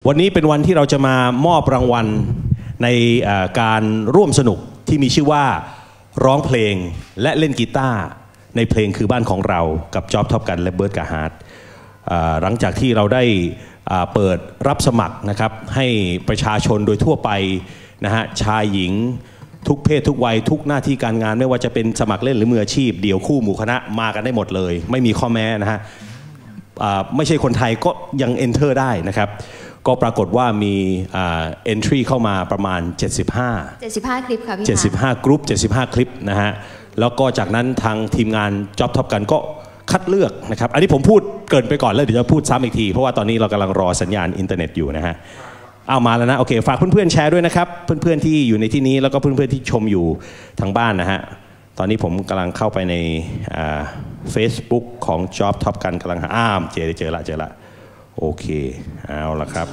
วันนี้เป็นวันที่เราจะมามอบรางวัลในการร่วมสนุกที่มีชื่อว่าร้องเพลงและเล่นกีตาร์ในเพลงคือบ้านของเรากับจ๊อบท็อปกันและเบิร์ดกับฮาร์ดหลังจากที่เราได้เปิดรับสมัครนะครับให้ประชาชนโดยทั่วไปนะฮะชายหญิงทุกเพศทุกวัยทุกหน้าที่การงานไม่ว่าจะเป็นสมัครเล่นหรือมืออาชีพเดี่ยวคู่หมู่คณะมากันได้หมดเลยไม่มีข้อแม้นะฮะไม่ใช่คนไทยก็ยัง enter ได้นะครับก็ปรากฏว่ามี entry เข้ามาประมาณ75 คลิปค่ะพี่ 75กรุ๊ป75คลิปนะฮะแล้วก็จากนั้นทางทีมงาน Job Top กันก็คัดเลือกนะครับอันนี้ผมพูดเกินไปก่อนแล้วเดี๋ยวจะพูดซ้ำอีกทีเพราะว่าตอนนี้เรากำลังรอสัญญาณอินเทอร์เน็ตอยู่นะฮะเอามาแล้วนะโอเคฝากเพื่อนๆแชร์ด้วยนะครับเพื่อนๆที่อยู่ในที่นี้แล้วก็เพื่อนๆที่ชมอยู่ทางบ้านนะฮะตอนนี้ผมกำลังเข้าไปในFacebook ของ Job Top กันกำลังเจอละโอเคเอาละครับ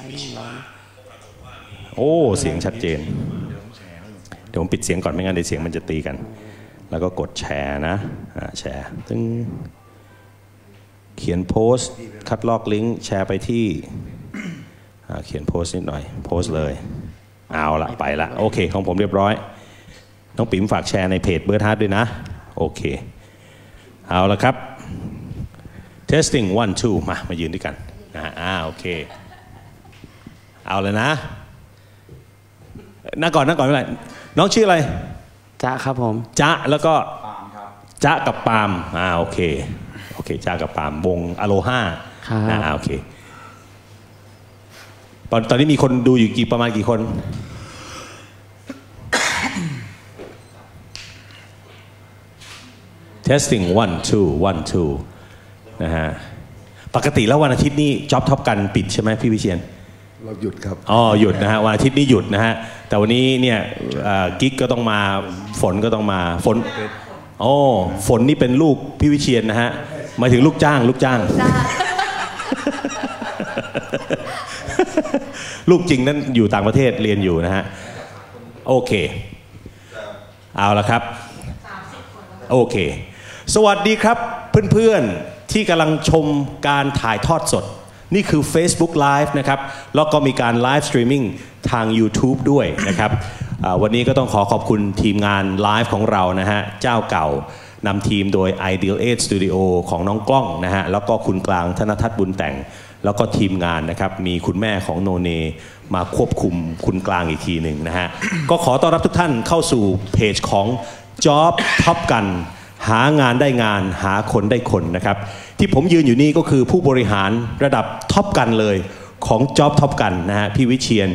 โอ้เสียงชัดเจนเดี๋ยวผมปิดเสียงก่อนไม่งั้นเดี๋ยวเสียงมันจะตีกันแล้วก็กดแชร์นะแชร์ตึ้งเขียนโพสต์คัดลอกลิงก์แชร์ไปที่เขียนโพสต์นิดหน่อยโพสต์เลยเอาละไปละโอเคของผมเรียบร้อยน้องปิ๋มฝากแชร์ในเพจเบิร์ดฮาร์ดด้วยนะโอเคเอาละครับ testing 1 2มายืนด้วยกันโอเคเอาเลยนะนั่งก่อนไม่เป็นไรน้องชื่ออะไรจ๊ะครับผมจ๊ะแล้วก็จ๊ะกับปาล์มโอเคจ๊ะกับปาล์มวงอโลฮาโอเคตอนนี้มีคนดูอยู่ประมาณกี่คนtesting 1 2 นะฮะปกติแล้ววันอาทิตย์นี้จ็อบท็อปกันปิดใช่ไหมพี่วิเชียรเราหยุดครับหยุดนะฮะวันอาทิตย์นี้หยุดนะฮะแต่วันนี้เนี่ยกิ๊กก็ต้องมาฝนก็ต้องมาฝนนี่เป็นลูกพี่วิเชียรนะฮะหมายถึงลูกจ้างลูกจริงนั้นอยู่ต่างประเทศเรียนอยู่นะฮะโอเคเอาละครับโอเคสวัสดีครับเพื่อนๆที่กำลังชมการถ่ายทอดสดนี่คือ Facebook Live นะครับแล้วก็มีการไลฟ์สตรีมมิ่งทาง YouTube ด้วยนะครับวันนี้ก็ต้องขอบคุณทีมงานไลฟ์ของเรานะฮะเจ้าเก่านำทีมโดย Ideal 8 Studio ของน้องกล้องนะฮะแล้วก็คุณกลางธนทัศน์บุญแต่งแล้วก็ทีมงานนะครับมีคุณแม่ของโนเนมาควบคุมคุณกลางอีกทีหนึ่งนะฮะก็ขอต้อนรับทุกท่านเข้าสู่เพจของ Job Top กันหางานได้งานหาคนได้คนนะครับที่ผมยืนอยู่นี่ก็คือผู้บริหารระดับท็อปกันเลยของ Job Top กันนะฮะพี่วิเชียร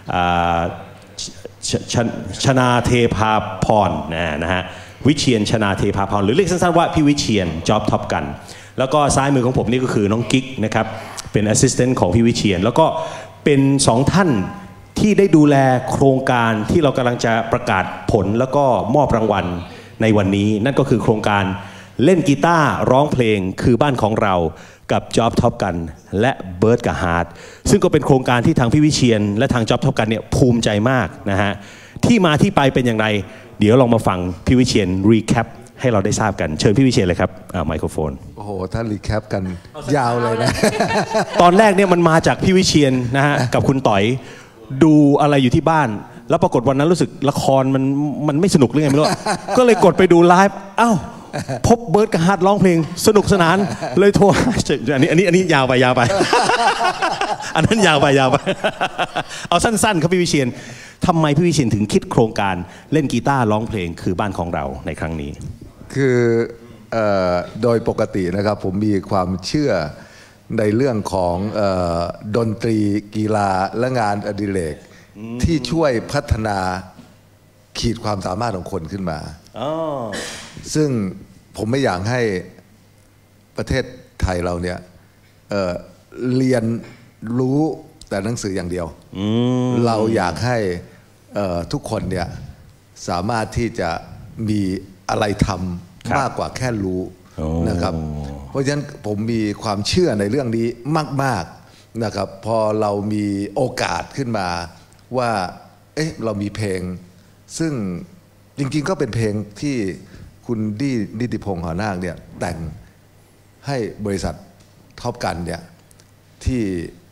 ชนาเทพาพรนะฮะวิเชียรชนาเทพาพรหรือเรียกสั้นๆว่าพี่วิเชียร Job Top กันแล้วก็ซ้ายมือของผมนี่ก็คือน้องกิ๊กนะครับเป็นแอสซิสแตนต์ของพี่วิเชียรแล้วก็เป็น2ท่านที่ได้ดูแลโครงการที่เรากำลังจะประกาศผลแล้วก็มอบรางวัลในวันนี้นั่นก็คือโครงการเล่นกีตาร์ร้องเพลงคือบ้านของเรากับ Job Top กันและเบิร์ดกับฮาร์ดซึ่งก็เป็นโครงการที่ทางพี่วิเชียรและทาง Job Top กันเนี่ยภูมิใจมากนะฮะที่มาที่ไปเป็นอย่างไรเดี๋ยวลองมาฟังพี่วิเชียรรีแคปให้เราได้ทราบกันเชิญพี่วิเชียรเลยครับไมโครโฟนโอ้โหถ้ารีแคปกันยาวเลยนะตอนแรกเนี่ยมันมาจากพี่วิเชียรนะฮะกับคุณต่อยดูอะไรอยู่ที่บ้านแล้วปรากฏวันนั้นรู้สึกละครมันไม่สนุกหรือไงไม่รู้ ก็เลยกดไปดูไลฟ์พบเบิร์ดกับฮาร์ดร้องเพลงสนุกสนานเลยโทรอันนี้ยาวไปอันนั้นยาวไปเอาสั้นๆครับพี่วิเชียรทำไมพี่วิเชียรถึงคิดโครงการเล่นกีตาร์ร้องเพลงคือบ้านของเราในครั้งนี้คือโดยปกตินะครับผมมีความเชื่อในเรื่องของดนตรีกีฬาและงานอดิเรกที่ช่วยพัฒนาขีดความสามารถของคนขึ้นมาซึ่งผมไม่อยากให้ประเทศไทยเราเนี่ยเรียนรู้แต่หนังสืออย่างเดียวเราอยากให้ทุกคนเนี่ยสามารถที่จะมีอะไรทำมากกว่าแค่รู้นะครับเพราะฉะนั้นผมมีความเชื่อในเรื่องนี้มากๆนะครับพอเรามีโอกาสขึ้นมาว่าเรามีเพลงซึ่งจริงๆก็เป็นเพลงที่คุณนิติพงษ์หอนาคเนี่ยแต่งให้บริษัทท็อปกันเนี่ยที่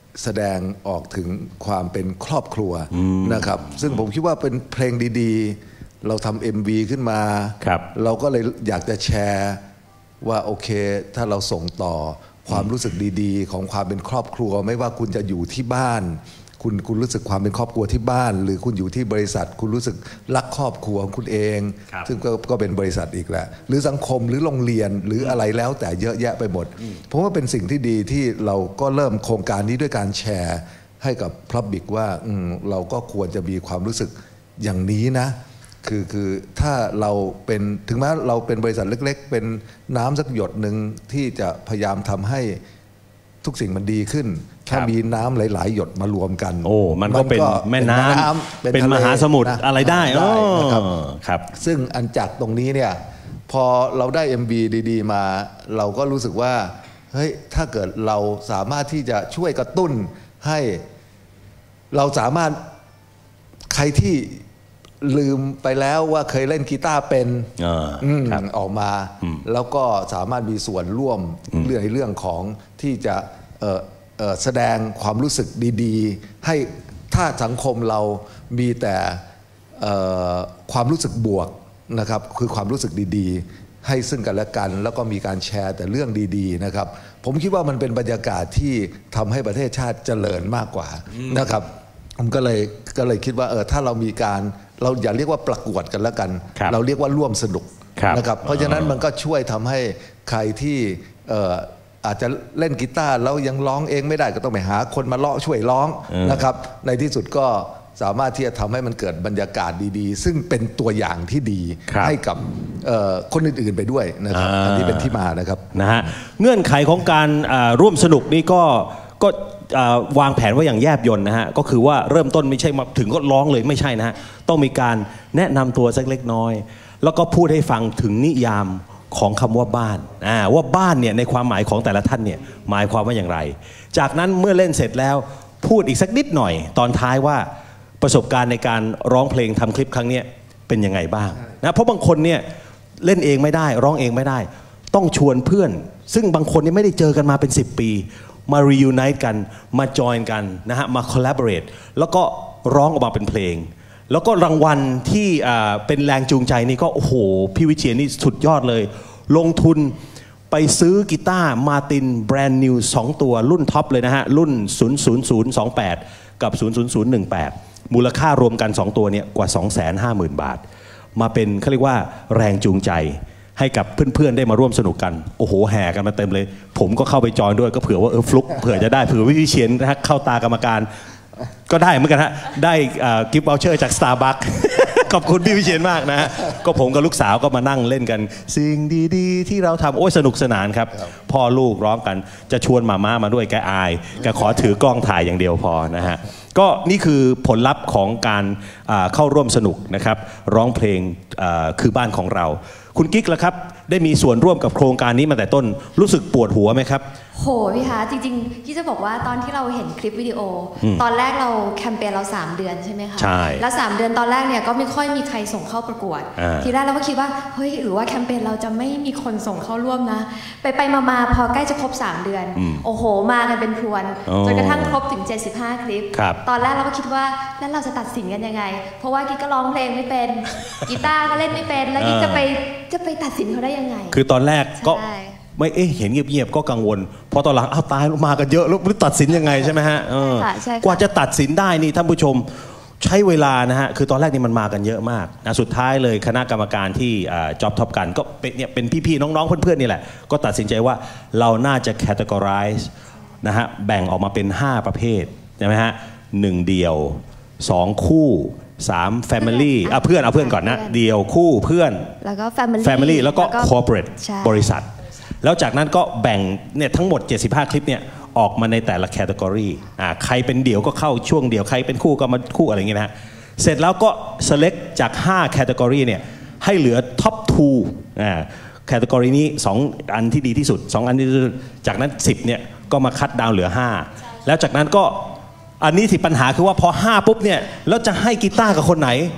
แสดงออกถึงความเป็นครอบครัวนะครับซึ่งผมคิดว่าเป็นเพลงดีๆเราทำ MV ขึ้นมาเราก็เลยอยากจะแชร์ว่าโอเคถ้าเราส่งต่อความรู้สึกดีๆของความเป็นครอบครัวไม่ว่าคุณจะอยู่ที่บ้านคุณรู้สึกความเป็นครอบครัวที่บ้านหรือคุณอยู่ที่บริษัทคุณรู้สึกรักครอบครัวของคุณเองซึ่งก็เป็นบริษัทอีกแหละหรือสังคมหรือโรงเรียนหรืออะไรแล้วแต่เยอะแยะไปหมดเพราะว่าเป็นสิ่งที่ดีที่เราก็เริ่มโครงการนี้ด้วยการแชร์ให้กับพับบิกว่าเราก็ควรจะมีความรู้สึกอย่างนี้นะคือถ้าเราเป็นถึงแม้เราเป็นบริษัทเล็กๆเป็นน้ำสักหยดหนึ่งที่จะพยายามทำให้ทุกสิ่งมันดีขึ้นถ้ามีน้ำหลายๆหยดมารวมกันมันก็เป็นแม่น้ำเป็นมหาสมุทรอะไรได้ครับซึ่งอันจากตรงนี้เนี่ยพอเราได้ MV ดีๆมาเราก็รู้สึกว่าเฮ้ยถ้าเกิดเราสามารถที่จะช่วยกระตุ้นให้เราสามารถใครที่ลืมไปแล้วว่าเคยเล่นกีตาร์เป็นออกมาแล้วก็สามารถมีส่วนร่วมเรื่องของที่จะแสดงความรู้สึกดีๆให้ถ้าสังคมเรามีแต่ความรู้สึกบวกนะครับคือความรู้สึกดีๆให้ซึ่งกันและกันแล้วก็มีการแชร์แต่เรื่องดีๆนะครับผมคิดว่ามันเป็นบรรยากาศที่ทำให้ประเทศชาติเจริญมากกว่านะครับผมก็เลยคิดว่าถ้าเรามีการเราอย่าเรียกว่าประกวดกันแล้วกันเราเรียกว่าร่วมสนุกนะครับเพราะฉะนั้นมันก็ช่วยทำให้ใครที่อาจจะเล่นกีตาร์แล้วยังร้องเองไม่ได้ก็ต้องไปหาคนมาช่วยร้องนะครับในที่สุดก็สามารถที่จะทำให้มันเกิดบรรยากาศดีๆซึ่งเป็นตัวอย่างที่ดีให้กับคนอื่นๆไปด้วยนะครับอันนี้เป็นที่มานะครับนะฮะเงื่อนไขของการร่วมสนุกนี่ก็วางแผนไว้อย่างแยบยลนะฮะก็คือว่าเริ่มต้นไม่ใช่มาถึงก็ร้องเลยไม่ใช่นะฮะต้องมีการแนะนำตัวสักเล็กน้อยแล้วก็พูดให้ฟังถึงนิยามของคำว่าบ้านว่าบ้านเนี่ยในความหมายของแต่ละท่านเนี่ยหมายความว่าอย่างไรจากนั้นเมื่อเล่นเสร็จแล้วพูดอีกสักนิดหน่อยตอนท้ายว่าประสบการณ์ในการร้องเพลงทำคลิปครั้งนี้เป็นยังไงบ้างนะเพราะบางคนเนี่ยเล่นเองไม่ได้ร้องเองไม่ได้ต้องชวนเพื่อนซึ่งบางคนนี่ไม่ได้เจอกันมาเป็น10 ปีมา reunite กันมา join กันนะฮะมา collaborate แล้วก็ร้องออกมาเป็นเพลงแล้วก็รางวัลที่เป็นแรงจูงใจนี่ก็โอ้โหพี่วิเชียรนี่สุดยอดเลยลงทุนไปซื้อกีตาร์มาตินแบรนด์นิว2ตัวรุ่นท็อปเลยนะฮะรุ่น00028กับ00018มูลค่ารวมกัน2ตัวเนี่ยกว่า 250,000 บาทมาเป็นเขาเรียกว่าแรงจูงใจให้กับเพื่อนๆได้มาร่วมสนุกกันโอ้โหแห่กันมาเต็มเลยผมก็เข้าไปจอยด้วยก็เผื่อว่าฟลุกเผื่อจะได้เผื่อวิเชียรนะฮะเข้าตากรรมการก็ได้เหมือนกันฮะได้กิฟต์วอลเชอร์จาก Starbucks ขอบคุณพี่วิเชียรมากนะฮะก็ผมกับลูกสาวก็มานั่งเล่นกันสิ่งดีๆที่เราทำโอ้ยสนุกสนานครับพ่อลูกร้องกันจะชวนม่ามาด้วยแกอายแกขอถือกล้องถ่ายอย่างเดียวพอนะฮะก็นี่คือผลลัพธ์ของการเข้าร่วมสนุกนะครับร้องเพลงคือบ้านของเราคุณกิ๊กล่ะครับได้มีส่วนร่วมกับโครงการนี้มาแต่ต้นรู้สึกปวดหัวไหมครับโหพี่คะจริงๆที่จะบอกว่าตอนที่เราเห็นคลิปวิดีโอตอนแรกเราแคมเปญเรา3 เดือนใช่ไหมคะใช่แล้ว3 เดือนตอนแรกเนี่ยก็ไม่ค่อยมีใครส่งเข้าประกวดทีแรกเราก็คิดว่าเฮ้ยหรือว่าแคมเปญเราจะไม่มีคนส่งเข้าร่วมนะไปมาพอใกล้จะครบ3 เดือนโอ้โหมากันเป็นพรวนจนกระทั่งครบถึง75 คลิปตอนแรกเราก็คิดว่าแล้วเราจะตัดสินกันยังไงเพราะว่ากิ๊กก็ร้องเพลงไม่เป็นกีตาร์ก็เล่นไม่เป็นแล้วกิ๊กจะไปตัดสินเขาได้ยังไงคือตอนแรกก็ไม่เห็นเงียบๆก็กังวลพอตอนหลังตายมากันเยอะแล้วตัดสินยังไงใช่ไหมฮะกว่าจะตัดสินได้นี่ท่านผู้ชมใช้เวลานะฮะคือตอนแรกนี่มันมากันเยอะมากนะสุดท้ายเลยคณะกรรมการที่จ็อบท็อปกันก็เป็นพี่ๆน้องๆเพื่อนๆนี่แหละก็ตัดสินใจว่าเราน่าจะ categorize นะฮะแบ่งออกมาเป็น5 ประเภทใช่ไหมฮะ1 เดี่ยว2 คู่3 family เอาเพื่อนก่อนนะเดี่ยวคู่เพื่อนแล้วก็ family แล้วก็ corporate บริษัทแล้วจากนั้นก็แบ่งเนี่ยทั้งหมด75 คลิปเนี่ยออกมาในแต่ละแคตตากรีใครเป็นเดี่ยวก็เข้าช่วงเดี่ยวใครเป็นคู่ก็มาคู่อะไรอย่างเงี้ยนะฮะเสร็จแล้วก็ select จาก5แคตตากรีเนี่ยให้เหลือ top 2แคตตากรีนี้2 อันที่ดีที่สุด2 อันที่ดีที่สุดจากนั้น10เนี่ยก็มาคัดดาวเหลือ5แล้วจากนั้นก็อันนี้ที่ปัญหาคือว่าพอ5ปุ๊บเนี่ยแล้วจะให้กีตาร์กับคนไหน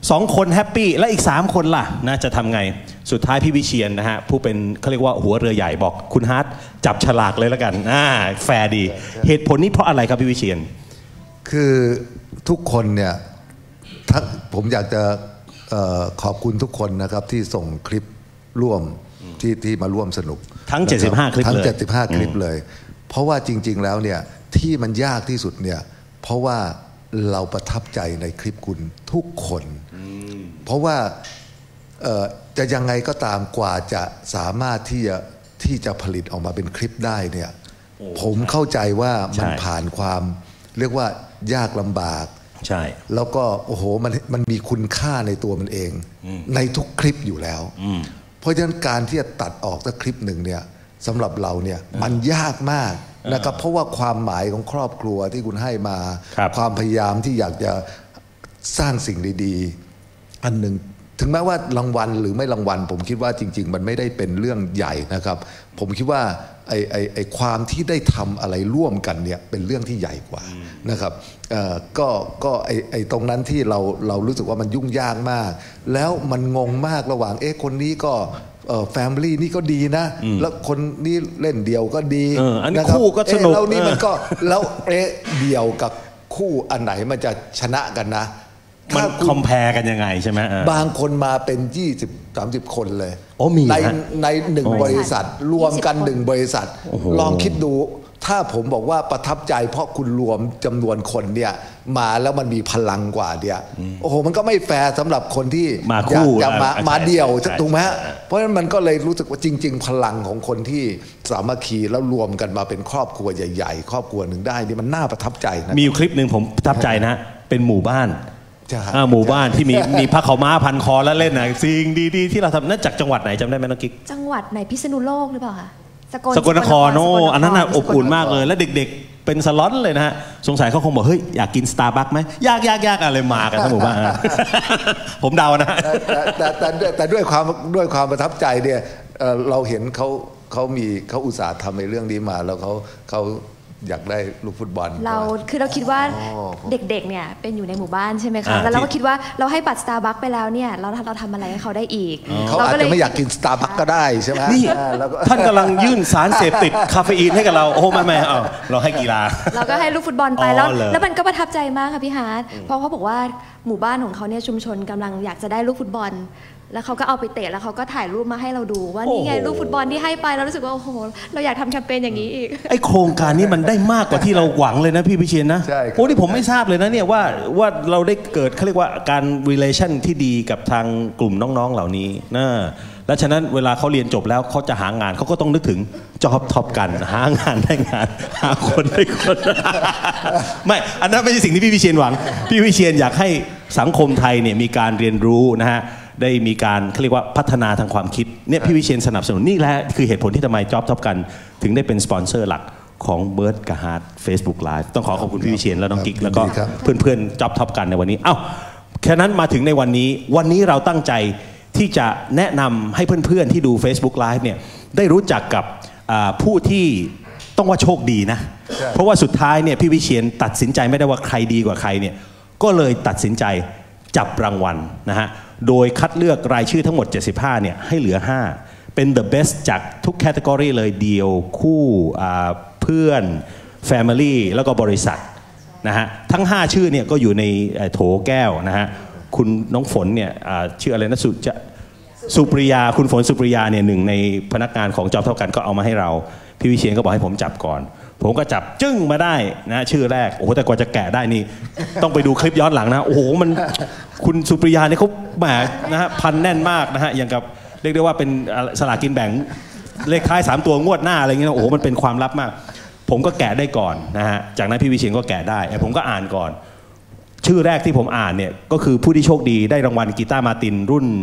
2 คนแฮปปี้และอีก3 คนล่ะนะจะทำไงสุดท้ายพี่วิเชียรนะฮะผู้เป็นเขาเรียกว่าหัวเรือใหญ่บอกคุณฮาร์ดจับฉลากเลยแล้วกันแฟร์ดีเหตุผลนี้เพราะอะไรครับพี่วิเชียรคือทุกคนเนี่ยผมอยากจะขอบคุณทุกคนนะครับที่ส่งคลิปร่วมที่มาร่วมสนุกทั้ง75คลิปเลยทั้ง75คลิปเลยเพราะว่าจริงๆแล้วเนี่ยที่มันยากที่สุดเนี่ยเพราะว่าเราประทับใจในคลิปคุณทุกคนเพราะว่าจะยังไงก็ตามกว่าจะสามารถที่จะผลิตออกมาเป็นคลิปได้เนี่ยผมเข้าใจว่ามันผ่านความเรียกว่ายากลำบากใช่แล้วก็โอ้โหมันมีคุณค่าในตัวมันเองในทุกคลิปอยู่แล้วเพราะฉะนั้นการที่จะตัดออกสักคลิปหนึ่งเนี่ยสำหรับเราเนี่ยมันยากมากนะครับเพราะว่าความหมายของครอบครัวที่คุณให้มาความพยายามที่อยากจะสร้างสิ่งดีๆอันหนึ่งถึงแม้ว่ารางวัลหรือไม่รางวัลผมคิดว่าจริงๆมันไม่ได้เป็นเรื่องใหญ่นะครับผมคิดว่าไอ้ความที่ได้ทำอะไรร่วมกันเนี่ยเป็นเรื่องที่ใหญ่กว่านะครับก็ไอ้ตรงนั้นที่เรารู้สึกว่ามันยุ่งยากมากแล้วมันงงมากระหว่างคนนี้ก็แฟมิลี่นี่ก็ดีนะแล้วคนนี้เล่นเดี่ยวก็ดีอันนี้คู่ก็สนุกแล้วนี่มันก็แล้วเดี่ยวกับคู่อันไหนมันจะชนะกันนะมันคอมแพร์กันยังไงใช่ไหมบางคนมาเป็น20-30 คนเลยมีใน1 บริษัทรวมกัน1 บริษัทลองคิดดูถ้าผมบอกว่าประทับใจเพราะคุณรวมจำนวนคนเนี่ยมาแล้วมันมีพลังกว่าเนี่ยโอ้โหมันก็ไม่แฟร์สำหรับคนที่อยากมาเดี่ยวถูกไหมเพราะฉะนั้นมันก็เลยรู้สึกว่าจริงๆพลังของคนที่สามัคคีแล้วรวมกันมาเป็นครอบครัวใหญ่ๆครอบครัวหนึ่งได้นี่มันน่าประทับใจนะมีคลิปหนึ่งผมประทับใจนะเป็นหมู่บ้านหมู่บ้านที่มีพระเขาม้าพันคอแล้วเล่นนะสิ่งดีๆที่เราทำนั่นจากจังหวัดไหนจำได้ไหมน้องกิ๊กจังหวัดไหนพิษณุโลกหรือเปล่าคะสกลนครโน่อันนั้นอบอุ่นมากเลยแล้วเด็กๆเป็นสล็อตเลยนะฮะสงสัยเขาคงบอกเฮ้ยอยากกินสตาร์บัคไหมยากอะไรมากันทั้งหมู่บ้านผมเดานะแต่ด้วยความประทับใจเนี่ยเราเห็นเขาอุตส่าห์ทำในเรื่องนี้มาแล้วเขาอยากได้ลูกฟุตบอลเราคิดว่าเด็กๆเนี่ยเป็นอยู่ในหมู่บ้านใช่ไหมคะแล้วเราก็คิดว่าเราให้บัตรสตาร์บัคไปแล้วเนี่ยเราทำอะไรให้เขาได้อีกเขาอาจจะไม่อยากกินสตาร์บัคก็ได้ใช่ไหมนี่ท่านกำลังยื่นสารเสพติดคาเฟอีนให้กับเราโอ้ไม่เราให้กีฬาเราก็ให้ลูกฟุตบอลไปแล้วมันก็ประทับใจมากค่ะพี่ฮาร์ดเพราะเขาบอกว่าหมู่บ้านของเขาเนี่ยชุมชนกำลังอยากจะได้ลูกฟุตบอลแล้วเขาก็เอาไปเตะแล้วเขาก็ถ่ายรูปมาให้เราดูว่านี่ไงลูกฟุตบอลที่ให้ไปเรารู้สึกว่าโอ้โหเราอยากทำแคมเปญอย่างนี้อีกไอโครงการนี้มันได้มากกว่าที่เราหวังเลยนะพี่พิเชียรนะโอ้นี่ผมไม่ทราบเลยนะเนี่ยว่าเราได้เกิดเขาเรียกว่าการ relation ที่ดีกับทางกลุ่มน้องๆเหล่านี้นะและฉะนั้นเวลาเขาเรียนจบแล้วเขาจะหางานเขาก็ต้องนึกถึงจ็อบท็อปกันหางานได้งานหาคนได้คนไม่อันนั้นไม่ใช่สิ่งที่พี่พิเชียรหวังพี่พิเชียรอยากให้สังคมไทยเนี่ยมีการเรียนรู้นะฮะได้มีการเขาเรียกว่าพัฒนาทางความคิดเนี่ยพี่วิเชียรสนับสนุนนี่แหละคือเหตุผลที่ทำไมจ็อบท็อปกันถึงได้เป็นสปอนเซอร์หลักของเบิร์ดกับฮาร์ด Facebook Live ต้องขอบคุณพี่วิเชียรและน้องกิ๊กแล้วก็เพื่อนๆจ็อบท็อปกันในวันนี้แค่นั้นมาถึงในวันนี้เราตั้งใจที่จะแนะนำให้เพื่อนๆที่ดู Facebook Live เนี่ยได้รู้จักกับผู้ที่ต้องว่าโชคดีนะเพราะว่าสุดท้ายเนี่ยพี่วิเชียรตัดสินใจไม่ได้ว่าใครดีกว่าใครเนี่ยก็เลยตัดสินใจจับรางวัลนะฮะโดยคัดเลือกรายชื่อทั้งหมด75เนี่ยให้เหลือ5เป็น the best จากทุกแคตตากรีเลยเดียวคู่เพื่อน family แล้วก็บริษัทนะฮะทั้ง5ชื่อเนี่ยก็อยู่ในโถแก้วนะฮะคุณน้องฝนเนี่ยชื่ออะไรนะสุปริยาคุณฝนสุปริยาเนี่ยหนึ่งในพนักงานของจ็อบเท่ากันก็เอามาให้เราพี่วิเชียรก็บอกให้ผมจับก่อนผมก็จับจึ้งมาได้นะชื่อแรกโอ้โหแต่กว่าจะแกะได้นี่ต้องไปดูคลิปย้อนหลังนะโอ้โหมันคุณสุปริยาเนี่ยเขาแหมนะฮะพันแน่นมากนะฮะอย่างกับเรียกได้ว่าเป็นสลากกินแบ่งเลขท้าย3 ตัวงวดหน้าอะไรเงี้ยโอ้โหมันเป็นความลับมากผมก็แกะได้ก่อนนะฮะจากนั้นพี่วิเชียรก็แกะได้ผมก็อ่านก่อนชื่อแรกที่ผมอ่านเนี่ยก็คือผู้ที่โชคดีได้รางวัลกีตาร์มาตินรุ่น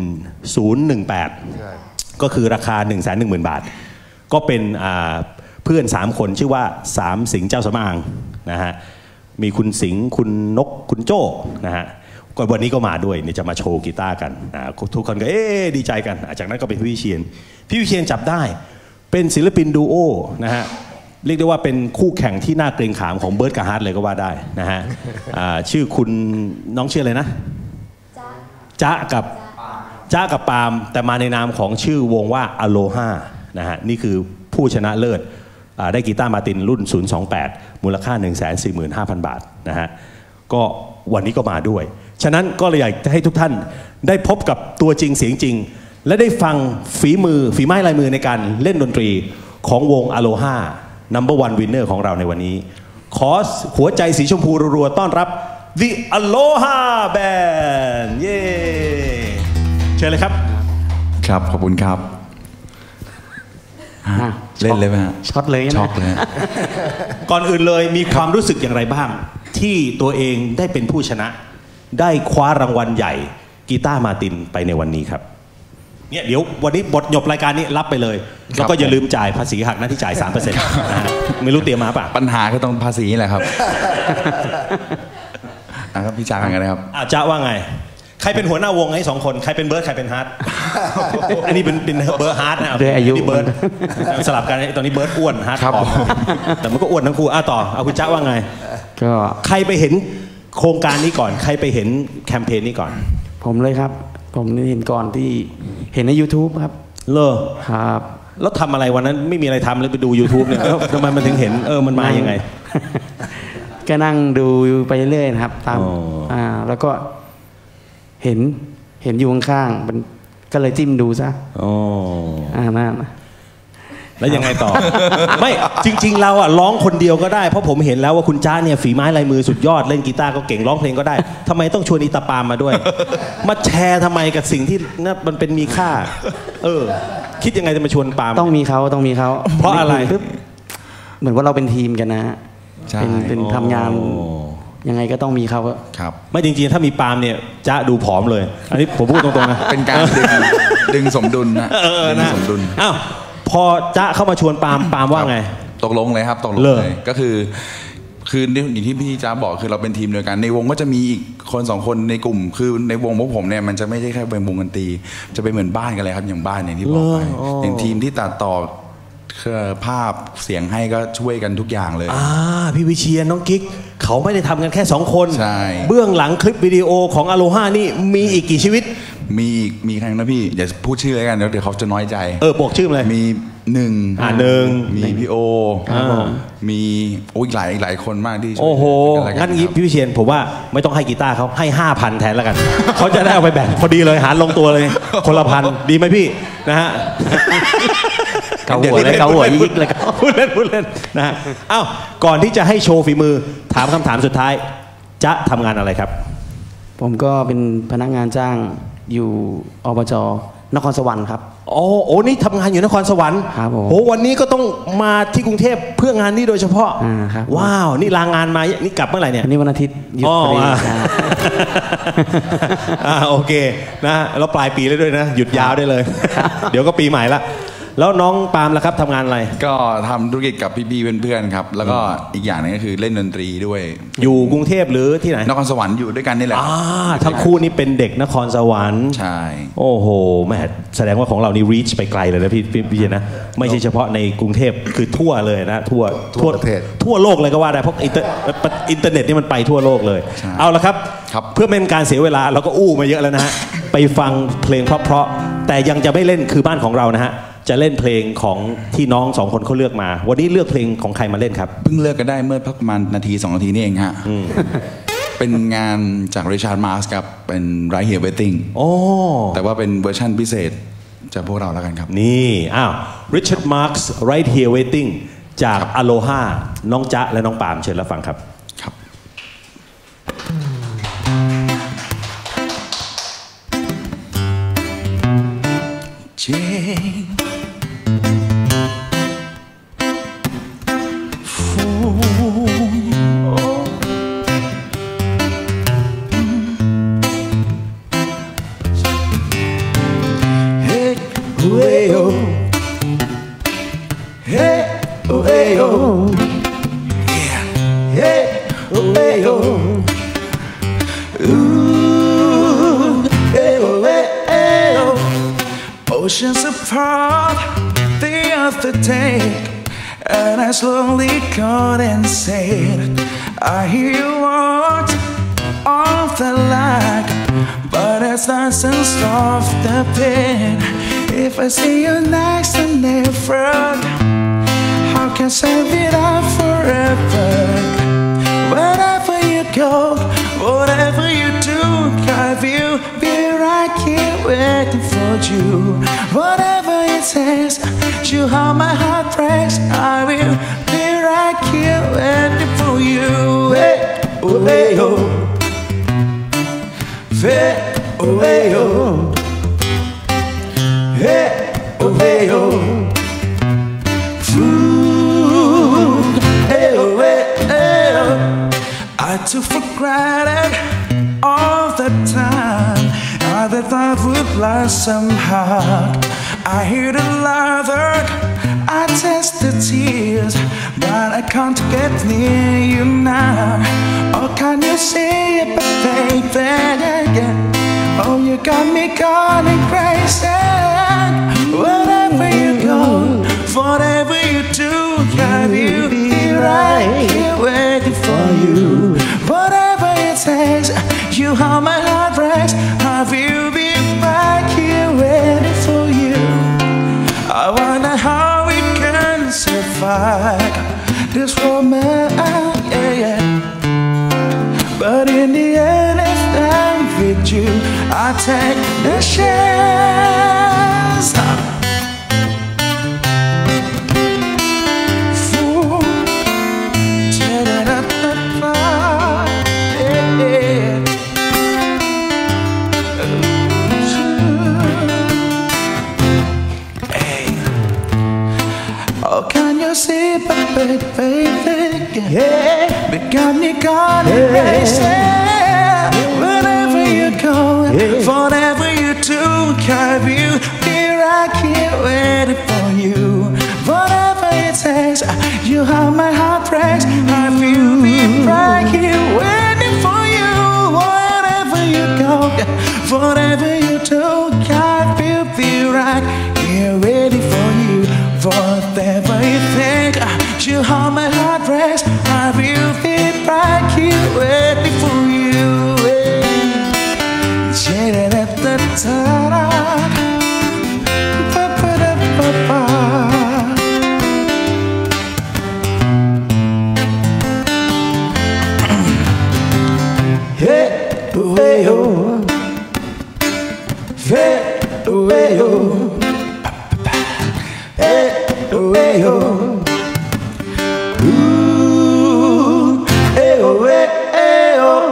018ก็คือราคา 110,000 บาทก็เป็นเพื่อน3 คนชื่อว่า3สิงห์เจ้าสำอางนะฮะมีคุณสิงห์คุณนกคุณโจ้นะฮะก็วันนี้ก็มาด้วยเนี่ยจะมาโชว์กีตาร์กันทุกคนก็ดีใจกันจากนั้นก็เป็นพี่วิเชียรจับได้เป็นศิลปินดูโอนะฮะเรียกได้ว่าเป็นคู่แข่งที่น่าเกรงขามของเบิร์ดกับฮาร์ดเลยก็ว่าได้นะฮะชื่อคุณน้องชื่ออะไรนะจ๊ะกับปาล์มแต่มาในนามของชื่อวงว่าอโลฮานะฮะนี่คือผู้ชนะเลิศได้กีตาร์มาตินรุ่น 028 มูลค่า 145,000 บาทนะฮะก็วันนี้ก็มาด้วยฉะนั้นก็เลยอยากจะให้ทุกท่านได้พบกับตัวจริงเสียงจริงและได้ฟังฝีไม้ลายมือในการเล่นดนตรีของวงอโลฮา No. 1 Winner ของเราในวันนี้ขอหัวใจสีชมพูรัวๆต้อนรับ The Aloha Band เย้เชิญเลยครับครับขอบคุณครับเล่นเลยไหมฮะช็อตเลยช็อตเลยก่อนอื่นเลยมีความรู้สึกอย่างไรบ้างที่ตัวเองได้เป็นผู้ชนะได้คว้ารางวัลใหญ่กีตาร์มาตินไปในวันนี้ครับเนี่ยเดี๋ยววันนี้บทจบรายการนี้รับไปเลยแล้วก็อย่าลืมจ่ายภาษีหักหน้าที่จ่าย 3% นะฮะไม่รู้เตรียมมาป่ะปัญหาก็ต้องภาษีแหละครับครับพี่จ้ากันนะครับจ้าว่าไงใครเป็นหัวหน้าวงให้2คนใครเป็นเบิร์ดใครเป็นฮาร์ดอันนี้เป็นเบิร์ดฮาร์ดนะด้วยอายุเบิร์ดสลับกันตอนนี้เบิร์ดอ้วนฮาร์ดครับแต่มันก็อ้วนทั้งคู่ต่อเอาคุณจ้าว่าไงก็ใครไปเห็นโครงการนี้ก่อนใครไปเห็นแคมเปญนี้ก่อนผมเลยครับผมเห็นก่อนที่เห็นใน YouTube ครับครับแล้วทำอะไรวันนั้นไม่มีอะไรทำเลยไปดู YouTube เนี่ยแล้วทำไมมันถึงเห็นมันมายังไงก็นั่งดูไปเรื่อยนะครับตามแล้วก็เห็นอยู่ข้างๆมันก็เลยจิ้มดูซะนั่นแล้วยังไงต่อไม่จริงๆเราร้องคนเดียวก็ได้เพราะผมเห็นแล้วว่าคุณจ้าเนี่ยฝีไม้ลายมือสุดยอดเล่นกีตาร์ก็เก่งร้องเพลงก็ได้ทำไมต้องชวนอีตาปามมาด้วยมาแชร์ทำไมกับสิ่งที่มันเป็นมีค่าคิดยังไงจะมาชวนปามต้องมีเขาเพราะอะไรเหมือนว่าเราเป็นทีมกันนะเป็นทำงานยังไงก็ต้องมีเขาครับไม่จริงๆถ้ามีปาล์มเนี่ยจะดูผอมเลยอันนี้ผมพูดตรงๆนะเป็นการดึงสมดุลนะดึงสมดุลอ้าวพอจะเข้ามาชวนปาล์มว่าไงตกลงเลยครับตกลงเลยก็คืออย่างที่พี่จ้าบอกคือเราเป็นทีมเดียวกันในวงก็จะมีอีกคน2คนในกลุ่มคือในวงพวกผมเนี่ยมันจะไม่ใช่แค่เป็นวงดนตรีจะเป็นเหมือนบ้านกันเลยครับอย่างบ้านอย่างที่บอกไปอย่างทีมที่ตัดต่อภาพเสียงให้ก็ช่วยกันทุกอย่างเลยพี่วิเชียรน้องกิ๊กเขาไม่ได้ทำกันแค่2คนใช่เบื้องหลังคลิปวิดีโอของอโลฮานี่มีอีกกี่ชีวิตมีใครนะพี่อย่าพูดชื่อเลยกันเดี๋ยวเขาจะน้อยใจบอกชื่อเลยมี 1 มีพี่โอมีอีกหลายคนมากที่โอ้โหงั้นงี้พี่วิเชียรผมว่าไม่ต้องให้กีตาร์เขาให้ 5,000 แทนแล้วกันเขาจะได้เอาไปแบ่งพอดีเลยหารลงตัวเลยคนละ1,000ดีไหมพี่นะฮะเกาหัวยิกเลยพูดเล่นนะฮะอ้าวก่อนที่จะให้โชว์ฝีมือถามคำถามสุดท้ายจะทำงานอะไรครับผมก็เป็นพนักงานจ้างอยู่อบจ.นครสวรรค์ครับโอ้นี่ทำงานอยู่นครสวรรค์ครับผมวันนี้ก็ต้องมาที่กรุงเทพเพื่องานนี้โดยเฉพาะว้าวนี่ลางานมานี่กลับเมื่อไหร่เนี่ยนี่วันอาทิตย์หยุดพอดีโอเคนะแล้วปลายปีแล้วด้วยนะหยุดยาวได้เลยเดี๋ยวก็ปีใหม่ละแล้วน้องปาล์มล่ะครับทำงานอะไรก็ทำธุรกิจกับพี่ๆเพื่อนๆครับแล้วก็อีกอย่างนึงก็คือเล่นดนตรีด้วยอยู่กรุงเทพหรือที่ไหนนครสวรรค์อยู่ด้วยกันนี่แหละทั้งคู่นี่เป็นเด็กนครสวรรค์ใช่โอ้โหแม่แสดงว่าของเรานี่ reach ไปไกลเลยนะพี่นะไม่ใช่เฉพาะในกรุงเทพคือทั่วเลยนะทั่วประเทศทั่วโลกเลยก็ว่าได้เพราะอินเทอร์เน็ตนี่มันไปทั่วโลกเลยเอาละครับเพื่อไม่เป็นการเสียเวลาเราก็อู้มาเยอะแล้วนะฮะไปฟังเพลงเพราะๆแต่ยังจะไม่เล่นคือบ้านของเรานะฮะจะเล่นเพลงของที่น้อง2คนเขาเลือกมาวันนี้เลือกเพลงของใครมาเล่นครับเพิ่งเลือกกันได้เมื่อประมาณนาที2 นาทีนี่เองฮะเป็นงานจากริชาร์ดมาร์สครับเป็น Right Here Waiting แต่ว่าเป็นเวอร์ชันพิเศษจากพวกเราแล้วกันครับนี่Richard Marx Right Here Waiting จาก Aloha น้องจ๊ะและน้องปาล์มเชิญรับฟังครับ Oceans apart the other day, and I slowly condensate. I hear you walk off the line, but as doesn't stop the pain. If I see you next and never, how can I save it up forever? Wherever you go, whatever you do, I will be right here waiting for you. Whatever it takes, you how my heart breaks, I will be right here waiting for you. Hey, oh, hey, oh. Hey, oh, hey, oh. Hey, oh, hey, oh. Ooh, hey, oh, hey, oh. I took for granted all the time that love would blossom hard. I hear the laughter, I taste the tears, but I can't get near you now. Oh, can you see it, baby? Oh, you got me going crazy. Wherever you go, whatever you do, I will be right here waiting for you. Whatever it takes, you how my heart breaks, I will be right here waiting for you. I wonder how we can survive this romance, yeah, yeah. But in the end, if I'm with you, I take the chance. See, baby, yeah, we got me gone crazy. Wherever you go, whatever you do, I will be right here waiting for you. Whatever it takes, you how my heart breaks, I will be right here waiting for you. Wherever you go, whatever you do, I will be right here waiting for you. Whatever you think, you how my heart breaks, I will be right here waiting for you. Hey, oh, hey, oh. Hey, oh, hey, oh. Hey, oh, hey, oh. Ooh, hey, oh, hey, oh.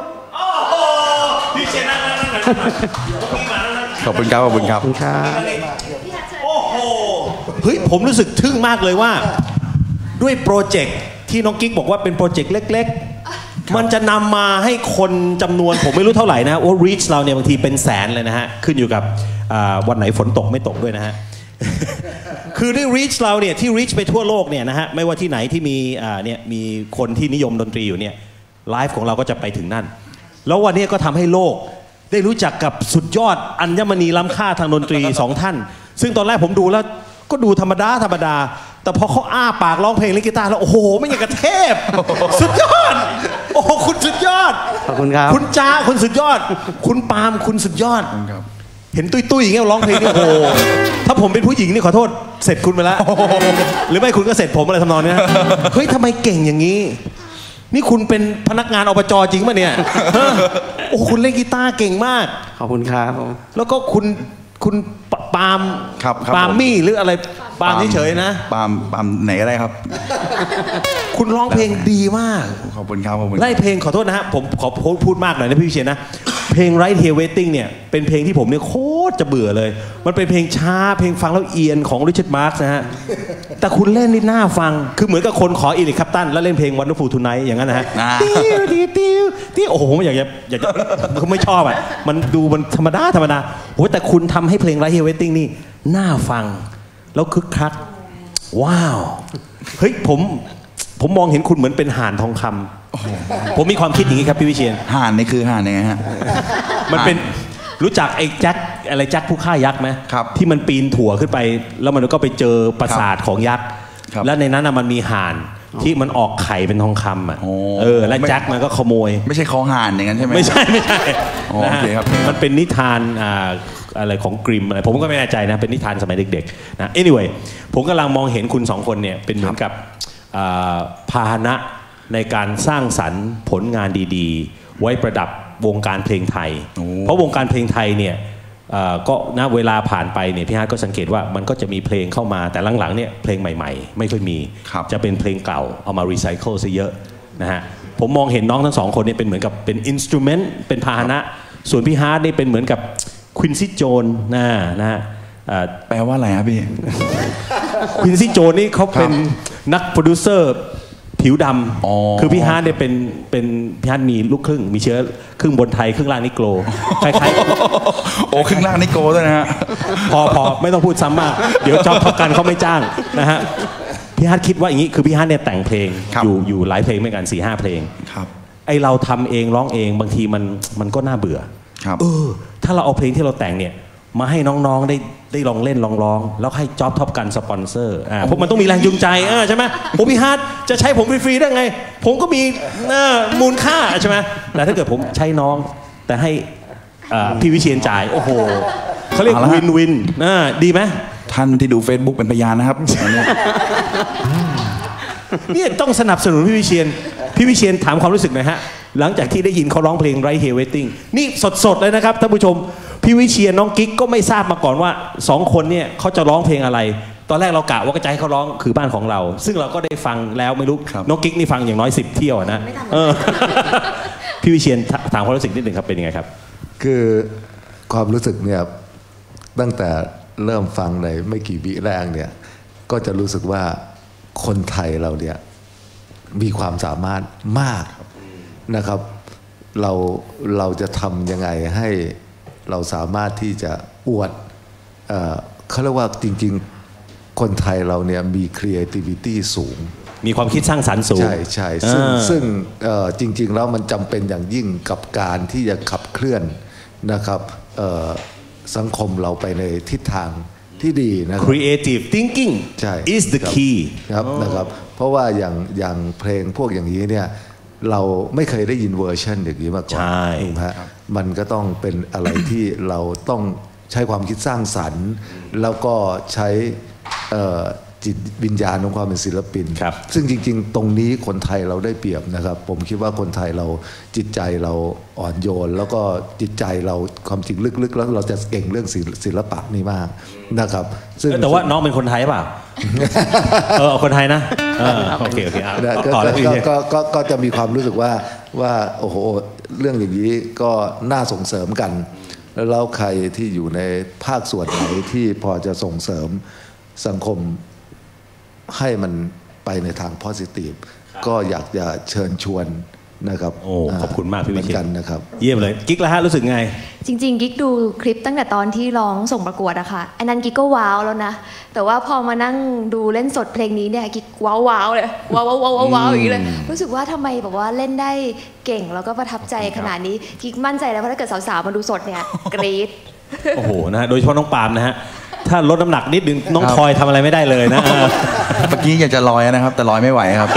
ขอบคุณครับ ขอบคุณครับโอ้โห เฮ้ย ผมรู้สึกทึ่งมากเลยว่า ด้วยโปรเจกต์ที่น้องกิ๊กบอกว่าเป็นโปรเจกต์เล็กๆ มันจะนำมาให้คนจำนวนผมไม่รู้เท่าไหร่นะว่า reach เราเนี่ยบางทีเป็นแสนเลยนะฮะ ขึ้นอยู่กับวันไหนฝนตกไม่ตกด้วยนะฮะ คือด้วย reach เราเนี่ยที่ reach ไปทั่วโลกเนี่ยนะฮะไม่ว่าที่ไหนที่มีเนี่ยมีคนที่นิยมดนตรีอยู่เนี่ยไลฟ์ของเราก็จะไปถึงนั่นแล้ววันนี้ก็ทำให้โลกได้รู้จักกับสุดยอดอัญมณีล้ำค่าทางดนตรีสองท่านซึ่งตอนแรกผมดูแล้วก็ดูธรรมดาแต่พอเขาอ้าปากร้องเพลงเล่นกีตาร์แล้วโอ้โหไม่อย่างกับเทพสุดยอดโอ้โหคุณสุดยอดขอบคุณครับคุณจ้าคุณสุดยอดคุณปาล์มคุณสุดยอดเห็นตุ้ยๆอย่างเงี้ยร้องเพลงนี่โอ้โหถ้าผมเป็นผู้หญิงนี่ขอโทษเสร็จคุณไปแล้วหรือไม่คุณก็เสร็จผมอะไรทำนองนี้นะเฮ้ยทำไมเก่งอย่างนี้นี่คุณเป็นพนักงานอบจจริงป่ะเนี่ยโอ้คุณเล่นกีตาร์เก่งมากขอบคุณครับแล้วก็คุณปาล์มปาล์มมี่หรืออะไรปาล์มเฉยๆนะปาล์มไหนก็ได้ครับคุณร้องเพลงดีมากขอบคุณครับขอบคุณไล่เพลงขอโทษนะฮะผมขอพูดมากหน่อยนะพี่วิเชียรนะเพลง Right Here Waiting เนี่ยเป็นเพลงที่ผมเนี่ยโคตรจะเบื่อเลยมันเป็นเพลงช้าเพลงฟังแล้วเอียนของ Richard Marx นะฮะแต่คุณเล่นนี่น่าฟังคือเหมือนกับคนขออีริคคัปตันแล้วเล่นเพลง Wonderful Tonight อย่างนั้นนะฮะติ้วโอ้โหอยากจะคือไม่ชอบอ่ะมันดูมันธรรมดาโหแต่คุณทำให้เพลง Right Here Waiting นี่น่าฟังแล้วคึกคักว้าวเฮ้ยผมมองเห็นคุณเหมือนเป็นห่านทองคำผมมีความคิดอย่างนี้ครับพี่วิเชียรห่านนี่คือห่านยังไงฮะมันเป็นรู้จักไอ้แจ็คผู้ฆ่ายักษ์ไหมครับที่มันปีนถั่วขึ้นไปแล้วมันก็ไปเจอปราสาทของยักษ์แล้วในนั้นมันมีห่านที่มันออกไข่เป็นทองคำอ่ะและแจ็คมันก็ขโมยไม่ใช่คอห่านอย่างนั้นใช่ไหมไม่ใช่โอเคครับมันเป็นนิทานอะไรของกริมอะไรผมก็ไม่แน่ใจนะเป็นนิทานสมัยเด็กๆนะ anyway ผมกำลังมองเห็นคุณสองคนเนี่ยเป็นเหมือนกับพาหนะในการสร้างสรรค์ผลงานดีๆไว้ประดับวงการเพลงไทยเพราะวงการเพลงไทยเนี่ยก็ณเวลาผ่านไปเนี่ยพี่ฮาร์ดก็สังเกตว่ามันก็จะมีเพลงเข้ามาแต่หลังๆเนี่ยเพลงใหม่ๆไม่ค่อยมีจะเป็นเพลงเก่าเอามารีไซเคิลซะเยอะนะฮะผมมองเห็นน้องทั้งสองคนเนี่ยเป็นเหมือนกับเป็นอินสตูเมนต์เป็นพาหนะส่วนพี่ฮาร์ดนี่เป็นเหมือนกับควินซี่โจนนะฮะแปลว่าอะไรครับพี่ควินซี่โจนนี่เขาเป็นนักโปรดิวเซอร์ผิวดำคือพี่ฮาร์ดเนี่ยเป็นพี่ฮาร์ดมีลูกครึ่งมีเชื้อครึ่งบนไทยครึ่งล่างนิโกรคล้ายๆโอ้ครึ่งล่างนิโกรด้วยนะฮะพอไม่ต้องพูดซ้ำมากเดี๋ยวจอบทกันเขาไม่จ้างนะฮะพี่ฮาร์ดคิดว่าอย่างนี้คือพี่ฮาร์ดเนี่ยแต่งเพลงอยู่หลายเพลงเหมือนกัน 4-5 เพลงไอเราทำเองร้องเองบางทีมันก็น่าเบื่อถ้าเราเอาเพลงที่เราแต่งเนี่ยมาให้น้องๆได้ลองเล่นลองร้องแล้วให้จ็อบท็อปกันสปอนเซอร์เพราะมันต้องมีแรงจูงใจใช่ไหมผมพี่ฮาร์ดจะใช้ผมฟรีๆได้ไงผมก็มีมูลค่าใช่ไหมแต่ถ้าเกิดผมใช้น้องแต่ให้พี่วิเชียรจ่ายโอ้โหเขาเรียกวินดีไหมท่านที่ดู Facebook เป็นพยานนะครับเนี่ยต้องสนับสนุนพี่วิเชียรถามความรู้สึกหน่อยฮะหลังจากที่ได้ยินเขาร้องเพลง Right Here Waiting นี่สดๆเลยนะครับท่านผู้ชมพี่วิเชียรน้องกิ๊กก็ไม่ทราบมาก่อนว่า2คนเนี่ยเขาจะร้องเพลงอะไรตอนแรกเรากะว่าจะให้เขาร้องคือบ้านของเราซึ่งเราก็ได้ฟังแล้วไม่รู้น้องกิ๊กนี่ฟังอย่างน้อย10 เที่ยวนะพี่วิเชียรถามความรู้สึกนิดหนึ่งครับเป็นยังไงครับคือความรู้สึกเนี่ยตั้งแต่เริ่มฟังในไม่กี่วิแรกเนี่ยก็จะรู้สึกว่าคนไทยเราเนี่ยมีความสามารถมากนะครับเราจะทำยังไงให้เราสามารถที่จะอวดเขาเรียกว่าจริงๆคนไทยเราเนี่ยมี creativity สูงมีความคิดสร้างสรรค์สูงใช่ซึ่งจริงๆแล้วมันจำเป็นอย่างยิ่งกับการที่จะขับเคลื่อนนะครับสังคมเราไปในทิศทางที่ดีนะครับ creative thinking is the key ครับนะครับเพราะว่าอย่างเพลงพวกอย่างนี้เนี่ยเราไม่เคยได้ยินเวอร์ชันอย่างนี้มาก่อนถูกไหมมันก็ต้องเป็นอะไรที่เราต้องใช้ความคิดสร้างสรรค์แล้วก็ใช้จิตวิญญาณของความเป็นศิลปินซึ่งจริงๆตรงนี้คนไทยเราได้เปรียบนะครับผมคิดว่าคนไทยเราจิตใจเราอ่อนโยนแล้วก็จิตใจเราความจริงลึกๆแล้วเราจะเก่งเรื่องศิลปะนี่มากนะครับซึ่งแต่ว่าน้องเป็นคนไทยเปล่าคนไทยนะโอเคต่อแล้วก็จะมีความรู้สึกว่าโอ้โหเรื่องอย่างนี้ก็น่าส่งเสริมกันแล้วใครที่อยู่ในภาคส่วนไหนที่พอจะส่งเสริมสังคมให้มันไปในทาง positive ก็อยากจะเชิญชวนนะครับขอบคุณมากพี่วิเชียรนะครับเยี่ยมเลยกิ๊กละฮะรู้สึกไงจริงๆกิ๊กดูคลิปตั้งแต่ตอนที่ร้องส่งประกวดอะค่ะอันนั้นกิ๊กก็ว้าวแล้วนะแต่ว่าพอมานั่งดูเล่นสดเพลงนี้เนี่ยกิ๊กว้าวเลยว้าวอย่างนี้เลยรู้สึกว่าทำไมแบบว่าเล่นได้เก่งแล้วก็ประทับใจขนาดนี้กิ๊กมั่นใจแล้วว่าถ้าเกิดสาวๆมาดูสดเนี่ยกรี๊ดโอ้โหนะโดยเฉพาะน้องปาล์มนะฮะถ้าลดน้ำหนักนิดนึงน้องทอยทำอะไรไม่ได้เลยนะเมื่อกี้อยากจะลอยนะครับแต่ลอยไม่ไหวครับ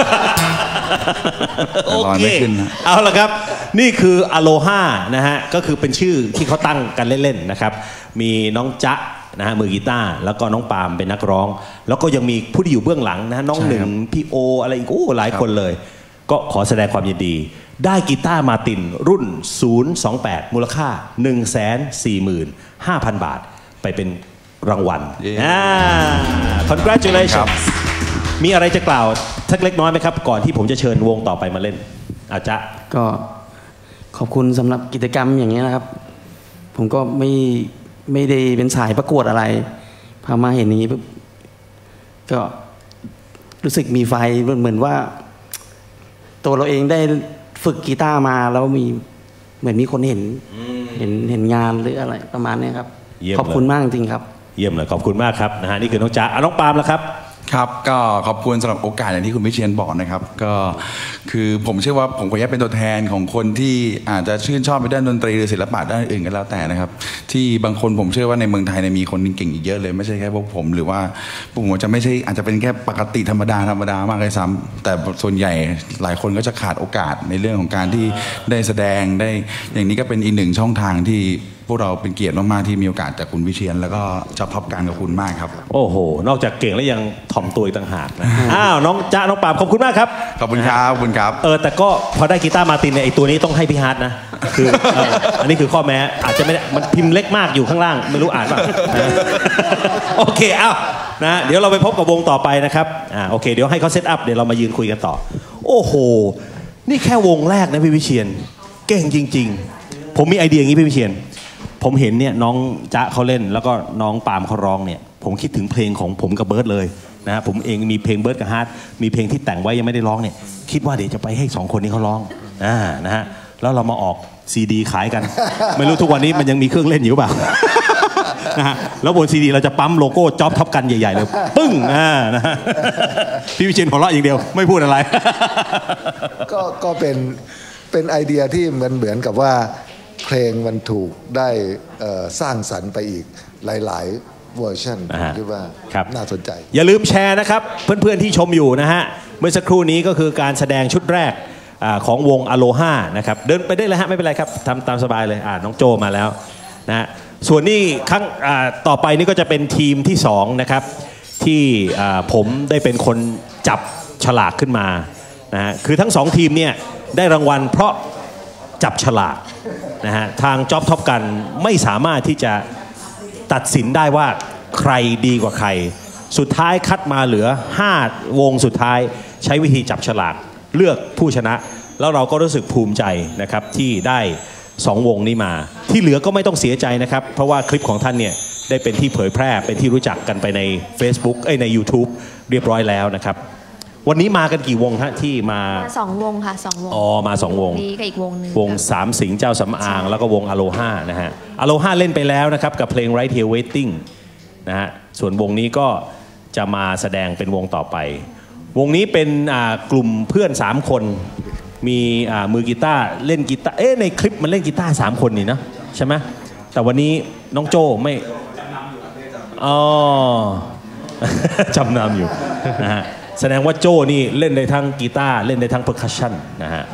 ลอยไม่ขึ้นเอาละครับนี่คืออโลฮานะฮะก็คือเป็นชื่อที่เขาตั้งกันเล่นๆนะครับมีน้องจ๊ะนะฮะมือกีตาร์แล้วก็น้องปาล์มเป็นนักร้องแล้วก็ยังมีผู้ที่อยู่เบื้องหลังนะน้องหนึ่งพี่โออะไรอีกหลายคนเลยก็ขอแสดงความยินดีได้กีตาร์มาตินรุ่น028มูลค่า 145,000 บาทไปเป็นรางวัลcongratulations มีอะไรจะกล่าวสักเล็กน้อยไหมครับก่อนที่ผมจะเชิญวงต่อไปมาเล่นอาจจะก็ขอบคุณสำหรับกิจกรรมอย่างนี้นะครับผมก็ไม่ได้เป็นสายประกวดอะไรพอมาเห็นนี้ก็รู้สึกมีไฟเหมือนว่าตัวเราเองได้ฝึกกีตาร์มาแล้วเหมือนมีคนเห็นงานหรืออะไรประมาณนี้ครับขอบคุณมากจริงครับเยี่ยมเลยขอบคุณมากครับนะฮะนี่คือน้องจ๊ะน้องปาล์มแล้วครับครับก็ขอบคุณสำหรับโอกาสอย่างที่คุณวิเชียรบอกนะครับก็คือผมเชื่อว่าผมขออนุญาตเป็นตัวแทนของคนที่อาจจะชื่นชอบไปด้านดนตรีหรือศิลปะด้านอื่นก็แล้วแต่นะครับที่บางคนผมเชื่อว่าในเมืองไทยมีคนเก่งอีกเยอะเลยไม่ใช่แค่พวกผมหรือว่าพวกผมจะไม่ใช่อาจจะเป็นแค่ปกติธรรมดามากเลยซ้ำแต่ส่วนใหญ่หลายคนก็จะขาดโอกาสในเรื่องของการที่ได้แสดงได้อย่างนี้ก็เป็นอีกหนึ่งช่องทางที่พวกเราเป็นเกียรติมากๆที่มีโอกาสจากคุณวิเชียรแล้วก็จะท็อปการกับคุณมากครับโอ้โหนอกจากเก่งแล้วยังถ่อมตัวอีกต่างหากนะอ้าวน้องจ๊ะน้องปาล์มขอบคุณมากครับขอบคุณครับขอบคุณครับแต่ก็พอได้กีตาร์มาตินเนี่ยไอตัวนี้ต้องให้พี่ฮาร์ดนะคืออันนี้คือข้อแม้อาจจะไม่ได้มันพิมพ์เล็กมากอยู่ข้างล่างไม่รู้อ่านป่ะโอเคอ้าวนะเดี๋ยวเราไปพบกับวงต่อไปนะครับโอเคเดี๋ยวให้เขาเซตอัพเดี๋ยวเรามายืนคุยกันต่อโอ้โหนี่แค่วงแรกนะพี่วิเชียรเก่งจริงๆผมมีไอเดียอย่างนี้พี่วิเชียรผมเห็นเนี่ยน้องจ๊ะเขาเล่นแล้วก็น้องปาล์มเขาร้องเนี่ยผมคิดถึงเพลงของผมกับเบิร์ดเลยนะฮะผมเองมีเพลงเบิร์ดกับฮาร์ดมีเพลงที่แต่งไว้ยังไม่ได้ร้องเนี่ยคิดว่าเดี๋ยวจะไปให้2คนนี้เขาร้องนะฮะแล้วเรามาออกซีดีขายกัน ไม่รู้ทุกวันนี้มันยังมีเครื่องเล่นอยู่เปล่า นะฮะแล้วบนซีดีเราจะปั๊มโลโก้จ็อบท็อปกันใหญ่ๆเลยปึ้งนะฮะพี่วิเชียรหัวเราะอย่างเดียวไม่พูดอะไรก็เป็นไอเดียที่เหมือนกับว่าเพลงมันถูกได้สร้างสรรค์ไปอีกหลายๆเวอร์ชันคิดว่าน่าสนใจอย่าลืมแชร์นะครับเพื่อนๆที่ชมอยู่นะฮะเมื่อสักครู่นี้ก็คือการแสดงชุดแรกของวงอโลฮานะครับเดินไปได้เลยฮะไม่เป็นไรครับทำตามสบายเลยน้องโจมาแล้วนะส่วนนี้ครั้งต่อไปนี่ก็จะเป็นทีมที่2นะครับที่ผมได้เป็นคนจับฉลากขึ้นมานะฮะคือทั้ง2ทีมเนี่ยได้รางวัลเพราะจับฉลากนะฮะทางจ็อบท็อปกันไม่สามารถที่จะตัดสินได้ว่าใครดีกว่าใครสุดท้ายคัดมาเหลือ5วงสุดท้ายใช้วิธีจับฉลากเลือกผู้ชนะแล้วเราก็รู้สึกภูมิใจนะครับที่ได้2วงนี้มาที่เหลือก็ไม่ต้องเสียใจนะครับเพราะว่าคลิปของท่านเนี่ยได้เป็นที่เผยแพร่เป็นที่รู้จักกันไปใน Facebook ใน YouTube เรียบร้อยแล้วนะครับวันนี้มากันกี่วงฮะที่มา 2 วงค่ะ2 วงมา2 วงนี้กับอีกวงนึงวง3สิงห์เจ้าสำอางแล้วก็วงอโลฮานะฮะอโลฮาเล่นไปแล้วนะครับกับเพลง Right Here Waiting นะฮะส่วนวงนี้ก็จะมาแสดงเป็นวงต่อไปวงนี้เป็นกลุ่มเพื่อน3คนมีมือกีตาร์เล่นกีตาร์ในคลิปมันเล่นกีตาร์3คนนี่นะใช่ไหมแต่วันนี้น้องโจไม่จำนำอยู่นะฮะแสดงว่าโจ้นี่เล่นได้ทั้งกีตาร์เล่นได้ทั้งเพอร์คัชชั่นนะฮะ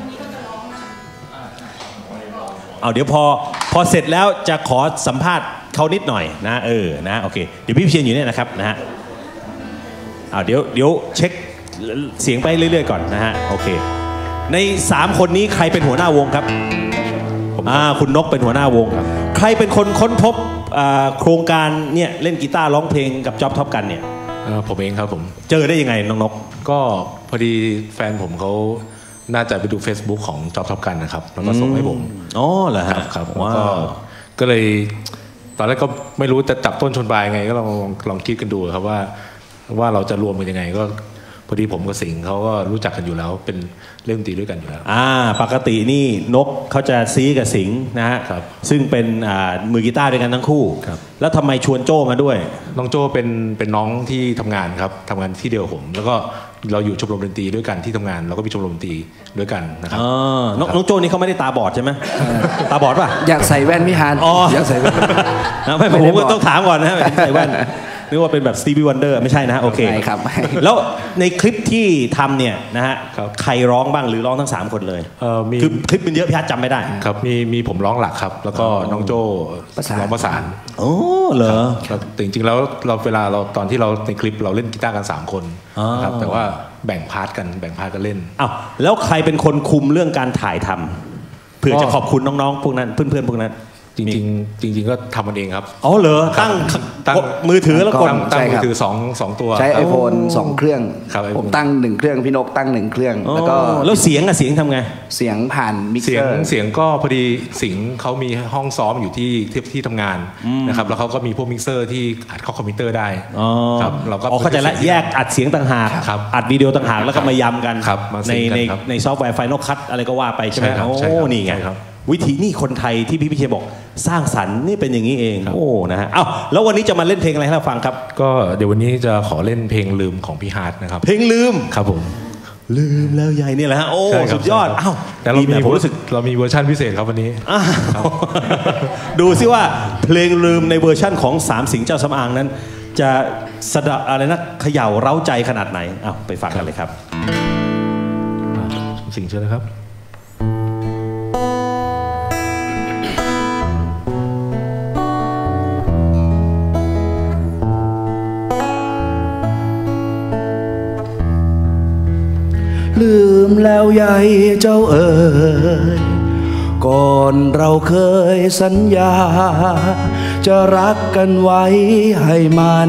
เดี๋ยวพอเสร็จแล้วจะขอสัมภาษณ์เขานิดหน่อยนะนะโอเคเดี๋ยวพี่เชียรอยู่เนี่ยนะครับนะฮะเดี๋ยวเช็คเสียงไปเรื่อยๆก่อนนะฮะโอเคใน3คนนี้ใครเป็นหัวหน้าวงครับคุณนกเป็นหัวหน้าวงใครเป็นคนค้นพบโครงการเนี่ยเล่นกีตาร์ร้องเพลงกับจ็อบท็อปกันเนี่ยผมเองครับผมเจอได้ยังไงน้องนกก็พอดีแฟนผมเขาน่าจะไปดู Facebook ของจ็อบท็อปกันนะครับแล้วก็ส่งให้ผมเหรอครับก็เลยตอนแรกก็ไม่รู้จะจับต้นชนปลายไงก็ลองคิดกันดูครับว่าเราจะรวมกันยังไงก็พอดีผมกับสิงห์เขาก็รู้จักกันอยู่แล้วเป็นเล่นดนตรีด้วยกันอยู่แล้วปกตินี่นกเขาจะซีกับสิงห์นะฮะซึ่งเป็นมือกีตาร์ด้วยกันทั้งคู่แล้วทำไมชวนโจ้มาด้วยน้องโจ้เป็นน้องที่ทำงานครับทำงานที่เดียวผมแล้วก็เราอยู่ชมรมดนตรีด้วยกันที่ทำงานเราก็มีชมรมดนตรีด้วยกันนะครับน้องโจ้นี่เขาไม่ได้ตาบอดใช่ไหมตาบอดป่ะอยากใส่แว่นพี่ฮานอยากใส่แว่นไม่ผมก็ต้องถามก่อนนะใส่แว่นนึกว่าเป็นแบบสตีวีวันเดอร์ไม่ใช่นะโอเคครับแล้วในคลิปที่ทำเนี่ยนะฮะใครร้องบ้างหรือร้องทั้ง3คนเลยคือคลิปมันเยอะพี่ฮัทจำไม่ได้ครับมีผมร้องหลักครับแล้วก็น้องโจ้ร้องประสานเหรอแต่จริงๆแล้วเวลาเราตอนที่เราในคลิปเราเล่นกีตาร์กัน3คนนะครับแต่ว่าแบ่งพาร์ทกันเล่นแล้วใครเป็นคนคุมเรื่องการถ่ายทำเผื่อจะขอบคุณน้องๆพวกนั้นเพื่อนๆพวกนั้นจริงก็ทำมันเองครับเหรอตั้งมือถือแล้วกดตั้งมือถือ2ตัวใช้ iPhone 2 เครื่องผมตั้ง1เครื่องพี่นกตั้ง1เครื่องแล้วเสียงทำไงเสียงผ่านมิกเซอร์เสียงก็พอดีสิงห์เขามีห้องซ้อมอยู่ที่ทำงานนะครับแล้วเขาก็มีพวกมิกเซอร์ที่อัดเข้าคอมพิวเตอร์ได้ครับเราก็เข้าใจแล้วแยกอัดเสียงต่างหากอัดวิดีโอต่างหากแล้วก็มายำกันในซอฟต์แวร์ Final Cut อะไรก็ว่าไปใช่ไหมนี่ไงวิธีนี่คนไทยที่พี่พิเชษบอกสร้างสรรค์นี่เป็นอย่างนี้เองโอ้นะฮะแล้ววันนี้จะมาเล่นเพลงอะไรให้เราฟังครับก็เดี๋ยววันนี้จะขอเล่นเพลงลืมของพี่ฮาร์ดนะครับเพลงลืมครับผมลืมแล้วใหญ่นี่แหละฮะโอ้สุดยอดแต่เรามีรู้สึกเรามีเวอร์ชันพิเศษครับวันนี้ดูซิว่าเพลงลืมในเวอร์ชั่นของ3สิงห์เจ้าสำอางนั้นจะสะดอะไรนะเขย่าเร้าใจขนาดไหนไปฟังกันเลยครับสิงห์เชิญนะครับลืมแล้วยายเจ้าเอ๋ยก่อนเราเคยสัญญาจะรักกันไว้ให้มัน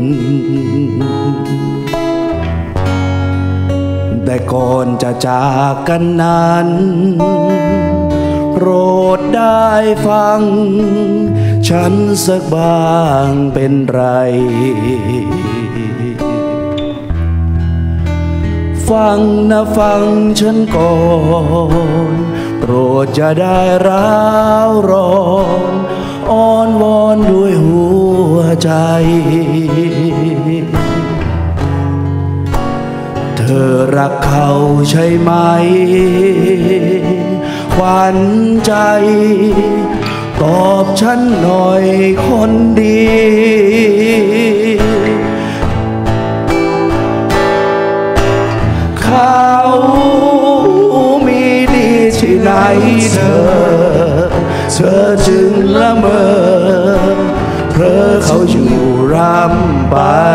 แต่ก่อนจะจากกันนั้นโปรดได้ฟังฉันสักบ้างเป็นไรฟังนะฟังฉันก่อนโปรดจะได้ร้าวร้อนอ้อนวอนด้วยหัวใจเธอรักเขาใช่ไหมขวัญใจตอบฉันหน่อยคนดีเขามีดีที่ไหนเธอจึงละเมอเพราะเขาอยู่ร่ำไป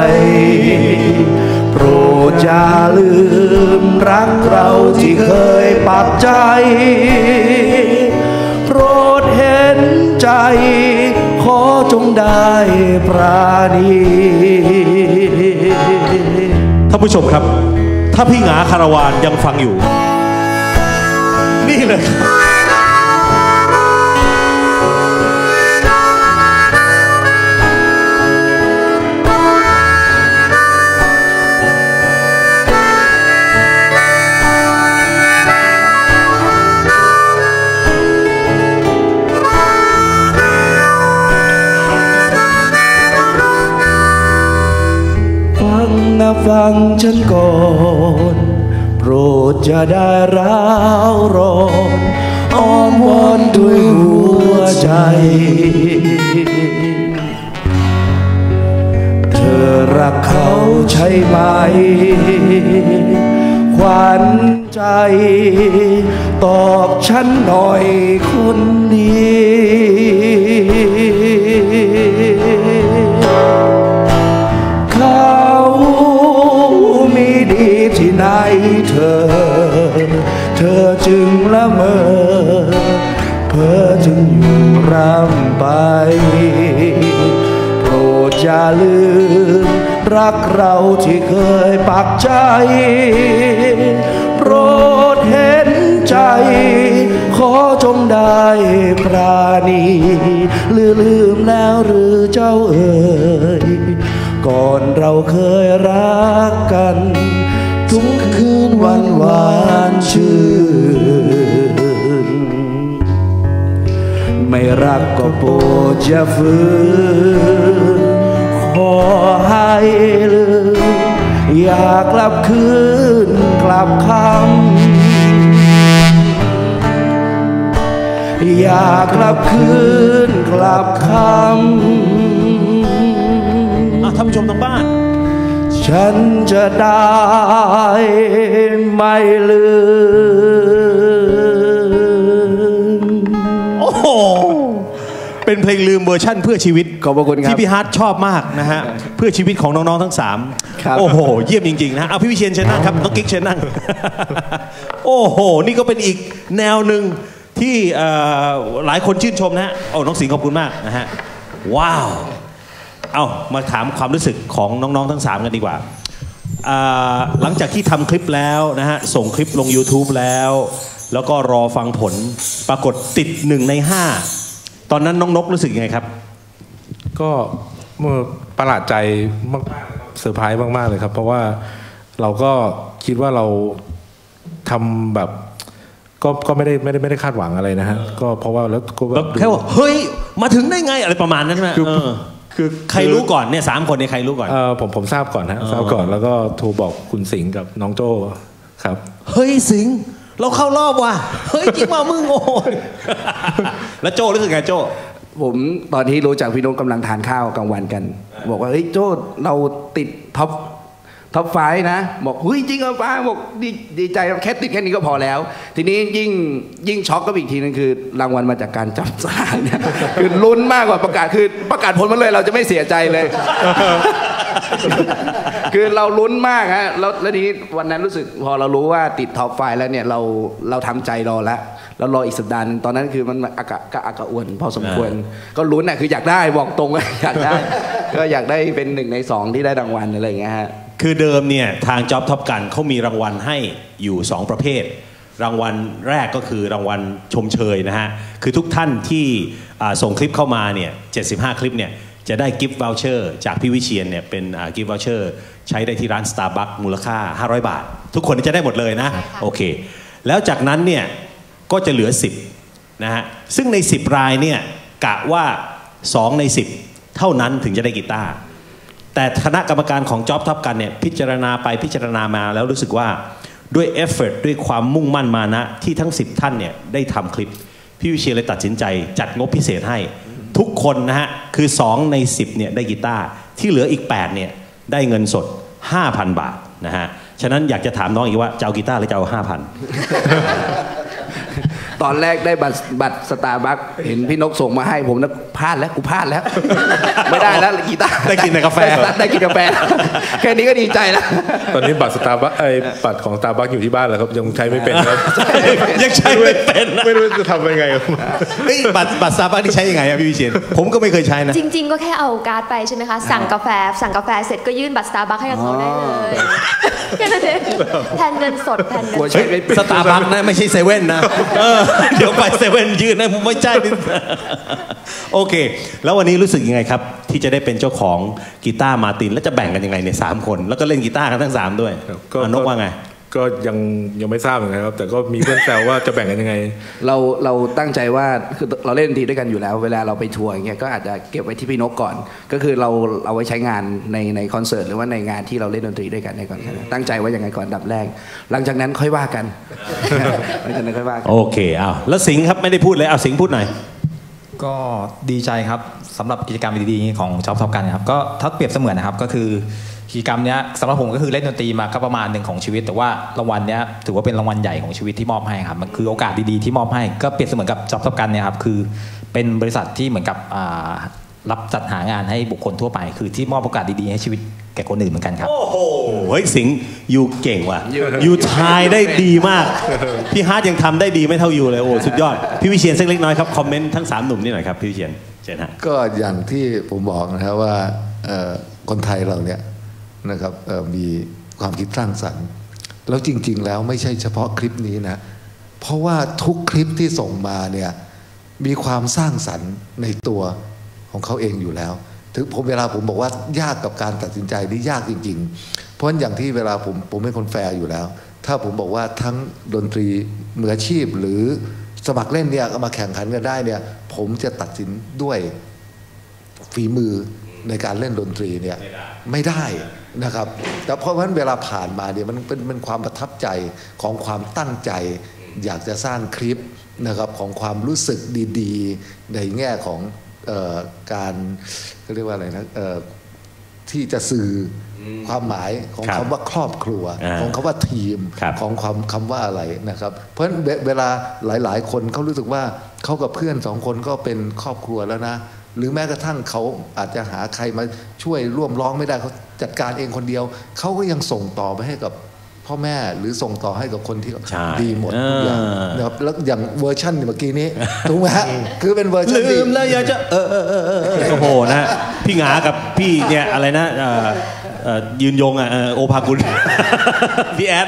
โปรดอย่าลืมรักเราที่เคยปักใจโปรดเห็นใจขอจงได้ปราณีท่านผู้ชมครับถ้าพี่หงาคาราวานยังฟังอยู่นี่เลยฟังฉันก่อนโปรดอย่าได้ร้าวร้อนอ้อนวอนด้วยหัวใจเธอรักเขาใช่ไหมขวัญใจตอบฉันหน่อยคนดีที่ไหนเธอจึงละเมอเพ้อจึงอยู่ร่ำไปโปรดอย่าลืมรักเราที่เคยปักใจโปรดเห็นใจขอจงได้ปราณีลืมแล้วหรือเจ้าเอ๋ยก่อนเราเคยรักกันทุกคืนวันหวานชื่นไม่รักก็โปรดอย่าฝืนขอให้ลืมอยากกลับคืนกลับคำอยากกลับคืนกลับคำท่านผู้ชมทางบ้านฉันจะได้ไม่ลืมโอ้โหเป็นเพลงลืมเวอร์ชั่นเพื่อชีวิตขอบคุณครับที่พี่ฮาร์ดชอบมากนะฮะเพื่อชีวิตของน้องๆทั้ง3โอ้โหเยี่ยมจริงๆนะเอาพี่วิเชียรเชิญนั่งครับน้องกิ๊กเชิญนั่งโอ้โหนี่ก็เป็นอีกแนวหนึ่งที่หลายคนชื่นชมนะโอ้น้องสิงห์ขอบคุณมากนะฮะว้าวมาถามความรู้สึกของน้องๆทั้ง3กันดีกว่าหลังจากที่ทำคลิปแล้วนะฮะส่งคลิปลง YouTube แล้วก็รอฟังผลปรากฏติด1 ใน 5ตอนนั้นน้องนกรู้สึกยังไงครับก็ประหลาดใจมากๆเซอร์ไพรส์มากๆเลยครับเพราะว่าเราก็คิดว่าเราทำแบบก็ไม่ได้คาดหวังอะไรนะฮะก็เพราะว่าแล้วก็แค่ว่าเฮ้ยมาถึงได้ไงอะไรประมาณนั้นใช่ไหมคือใครรู้ก่อนเนี่ย3 คนเนี่ยใครรู้ก่อนผมทราบก่อนฮะทราบก่อนแล้วก็โทรบอกคุณสิงห์กับน้องโจ้ครับเฮ้ยสิงห์เราเข้ารอบว่ะเฮ้ยจริงว่ามึงโง่แล้วโจ้รู้สึกไงโจ้ผมตอนที่รู้จักพี่นกกำลังทานข้าวกลางวันกันบอกว่าเฮ้ยโจ้เราติดท็อปไฟนะบอกเฮ้ยจริงเหรอป้าบอกดีใจแค่ติดแค่นี้ก็พอแล้วทีนี้ยิ่งช็อกก็อีกทีนึงคือรางวัลมาจากการจับสลากเนี่ยคือลุ้นมากกว่าประกาศคือประกาศผลมาเลยเราจะไม่เสียใจเลยคือเราลุ้นมากฮะแล้วทีนี้วันนั้นรู้สึกพอเรารู้ว่าติดท็อปไฟแล้วเนี่ยเราทำใจรอแล้วรออีกสัปดาห์นึงตอนนั้นคือมันอากาศอ้วนพอสมควรก็ลุ้นน่ะคืออยากได้บอกตรงว่าอยากได้ก็อยากได้เป็น1 ใน 2ที่ได้รางวัลอะไรอย่างเงี้ยฮะคือเดิมเนี่ยทางจ็อบท็อปกันเขามีรางวัลให้อยู่2 ประเภทรางวัลแรกก็คือรางวัลชมเชยนะฮะคือทุกท่านที่ส่งคลิปเข้ามาเนี่ย75 คลิปเนี่ยจะได้กิฟต์วอลเชอร์จากพี่วิเชียรเนี่ยเป็นกิฟต์วอลเชอร์ใช้ได้ที่ร้าน Starbucks มูลค่า500 บาททุกคนจะได้หมดเลยนะโอเคแล้วจากนั้นเนี่ยก็จะเหลือ10นะฮะซึ่งใน10 รายเนี่ยกะว่า2 ใน 10เท่านั้นถึงจะได้กีตาร์แต่คณะกรรมการของจ็อบท็อปกันเนี่ยพิจารณาไปพิจารณามาแล้วรู้สึกว่าด้วยเอฟเฟอร์ตด้วยความมุ่งมั่นมานะที่ทั้ง10 ท่านเนี่ยได้ทำคลิปพี่วิเชียรเลยตัดสินใจจัดงบพิเศษให้ทุกคนนะฮะคือ2 ใน 10เนี่ยได้กีตาร์ที่เหลืออีก8เนี่ยได้เงินสด 5,000 บาทนะฮะฉะนั้นอยากจะถามน้องอีกว่าจะเอากีตาร์หรือจะเอา 5,000 ตอนแรกได้บัตรสตาร์บัคเห็นพี่นกส่งมาให้ผมนะพลาดแล้วกูพลาดแล้วไม่ได้แล้วกีตาร์ได้กินแต่กาแฟได้กินกาแฟแค่นี้ก็ดีใจแล้วตอนนี้บัตรสตาร์บัคบัตรของสตาร์บัคอยู่ที่บ้านแล้วครับยังใช้ไม่เป็นครับยังใช้ไม่เป็นไม่รู้จะทำยังไงครับบัตรสตาร์บัคที่ใช้ยังไงพี่วิเชียรผมก็ไม่เคยใช้นะจริงๆก็แค่เอาการ์ดไปใช่ไหมคะสั่งกาแฟเสร็จก็ยื่นบัตรสตาร์บัคให้กับเขาได้เลยแค่นั้นเองแทนเงินสดแทนเงินสตาร์บัคนะไม่ใช่เซเว่นนะเดี๋ยวไปเซเว่นยืนนะไม่ใช่โอเคแล้ววันนี้รู้สึกยังไงครับที่จะได้เป็นเจ้าของกีตาร์มาร์ตินแล้วจะแบ่งกันยังไงเนี่ย3 คนแล้วก็เล่นกีตาร์กันทั้ง3ด้วยนกว่าไงก็ยังไม่ทราบเหมือนกันครับแต่ก็มีเพื่อนแซวว่าจะแบ่งกันยังไงเราตั้งใจว่าคือเราเล่นดนตรีด้วยกันอยู่แล้วเวลาเราไปทัวร์อย่างเงี้ยก็อาจจะเก็บไว้ที่พี่นกก่อนก็คือเราเอาไว้ใช้งานในคอนเสิร์ตหรือว่าในงานที่เราเล่นดนตรีด้วยกันในก่อนตั้งใจว่าอย่างไงก่อนดับแรกหลังจากนั้นค่อยว่ากันหลังจากนั้นค่อยว่ากันโอเคเอาแล้วสิงห์ครับไม่ได้พูดเลยเอาสิงห์พูดหน่อยก็ดีใจครับสำหรับกิจกรรมดีๆของจ็อบท็อปกันครับก็ถ้าเปรียบเสมือนนะครับก็คือกิจกรรมนี้สำหรับผมก็คือเล่นดนตรีมาก็ประมาณหนึ่งของชีวิตแต่ว่ารางวัลนี้ถือว่าเป็นรางวัลใหญ่ของชีวิตที่มอบให้ครับมันคือโอกาสดีๆที่มอบให้ก็เปรียบเสมือนกับจ็อบท็อปกันเนี่ยครับคือเป็นบริษัทที่เหมือนกับรับจัดหางานให้บุคคลทั่วไปคือที่มอบโอกาสดีๆให้ชีวิตแก่คนอื่นเหมือนกันครับโอ้โหเฮ้ยสิงห์ยูเก่งว่ะยูทายได้ดีมากพี่ฮาร์ดยังทำได้ดีไม่เท่ายูเลยโอ้สุดยอดพี่วิเชียรสักเล็กน้อยครับคอมเมนต์ทั้ง3 หนุ่มนี่หน่อยครับพี่วิเชียรเชิญฮะก็อย่างที่ผมบอกนะครับว่าคนไทยเราเนี่ยนะครับมีความคิดสร้างสรรค์แล้วจริงๆแล้วไม่ใช่เฉพาะคลิปนี้นะเพราะว่าทุกคลิปที่ส่งมาเนี่ยมีความสร้างสรรค์ในตัวของเขาเองอยู่แล้วถึงเวลาผมบอกว่ายากกับการตัดสินใจนี่ยากจริงๆเพราะอย่างที่เวลาผมเป็นคนแฟร์อยู่แล้วถ้าผมบอกว่าทั้งดนตรีมืออาชีพหรือสมัครเล่นเนี่ยมาแข่งขันกันได้เนี่ยผมจะตัดสินด้วยฝีมือในการเล่นดนตรีเนี่ยไม่ได้นะครับแต่เพราะฉะนั้นเวลาผ่านมาเนี่ยมันเป็นความประทับใจของความตั้งใจอยากจะสร้างคลิปนะครับของความรู้สึกดีๆในแง่ของการเรียกว่าอะไรนะที่จะสื่อความหมายของคำว่าครอบครัวของคำว่าทีมของคำว่าอะไรนะครับเพราะฉะนั้นเวลาหลายๆคนเขารู้สึกว่าเขากับเพื่อน2 คนก็เป็นครอบครัวแล้วนะหรือแม้กระทั่งเขาอาจจะหาใครมาช่วยร่วมร้องไม่ได้เขาจัดการเองคนเดียวเขาก็ยังส่งต่อไปให้กับพ่อแม่หรือส่งต่อให้กับคนที่ดีหมดทุกอย่างนะครับแล้วอย่างเวอร์ชันเมื่อกี้นี้ถูกไหมฮะคือเป็นเวอร์ชันลืมแล้วอยากจะโอ้โหนะพี่หงากับพี่เนี่ยอะไรนะยืนยงโอภากุลพี่แอด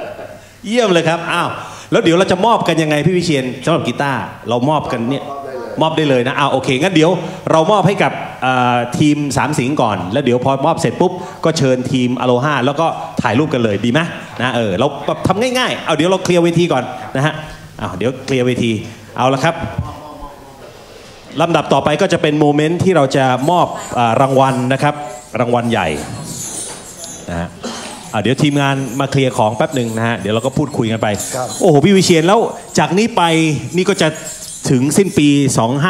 เยี่ยมเลยครับอ้าวแล้วเดี๋ยวเราจะมอบกันยังไงพี่วิเชียรสำหรับกีตาร์เรามอบกันเนี่ยมอบได้เลยนะโอเคงั้นเดี๋ยวเรามอบให้กับทีมสามสิงห์ก่อนแล้วเดี๋ยวพอมอบเสร็จปุ๊บก็เชิญทีมอโลฮาแล้วก็ถ่ายรูปกันเลยดีไหมนะเราทำง่ายๆเดี๋ยวเราเคลียร์เวทีก่อนนะฮะเดี๋ยวเคลียร์เวทีเอาละครับลำดับต่อไปก็จะเป็นโมเมนต์ที่เราจะมอบรางวัลนะครับรางวัลใหญ่นะฮะเดี๋ยวทีมงานมาเคลียร์ของแป๊บหนึ่งนะฮะเดี๋ยวเราก็พูดคุยกันไปโอ้โหพี่วิเชียรแล้วจากนี้ไปนี่ก็จะถึงสิ้นปี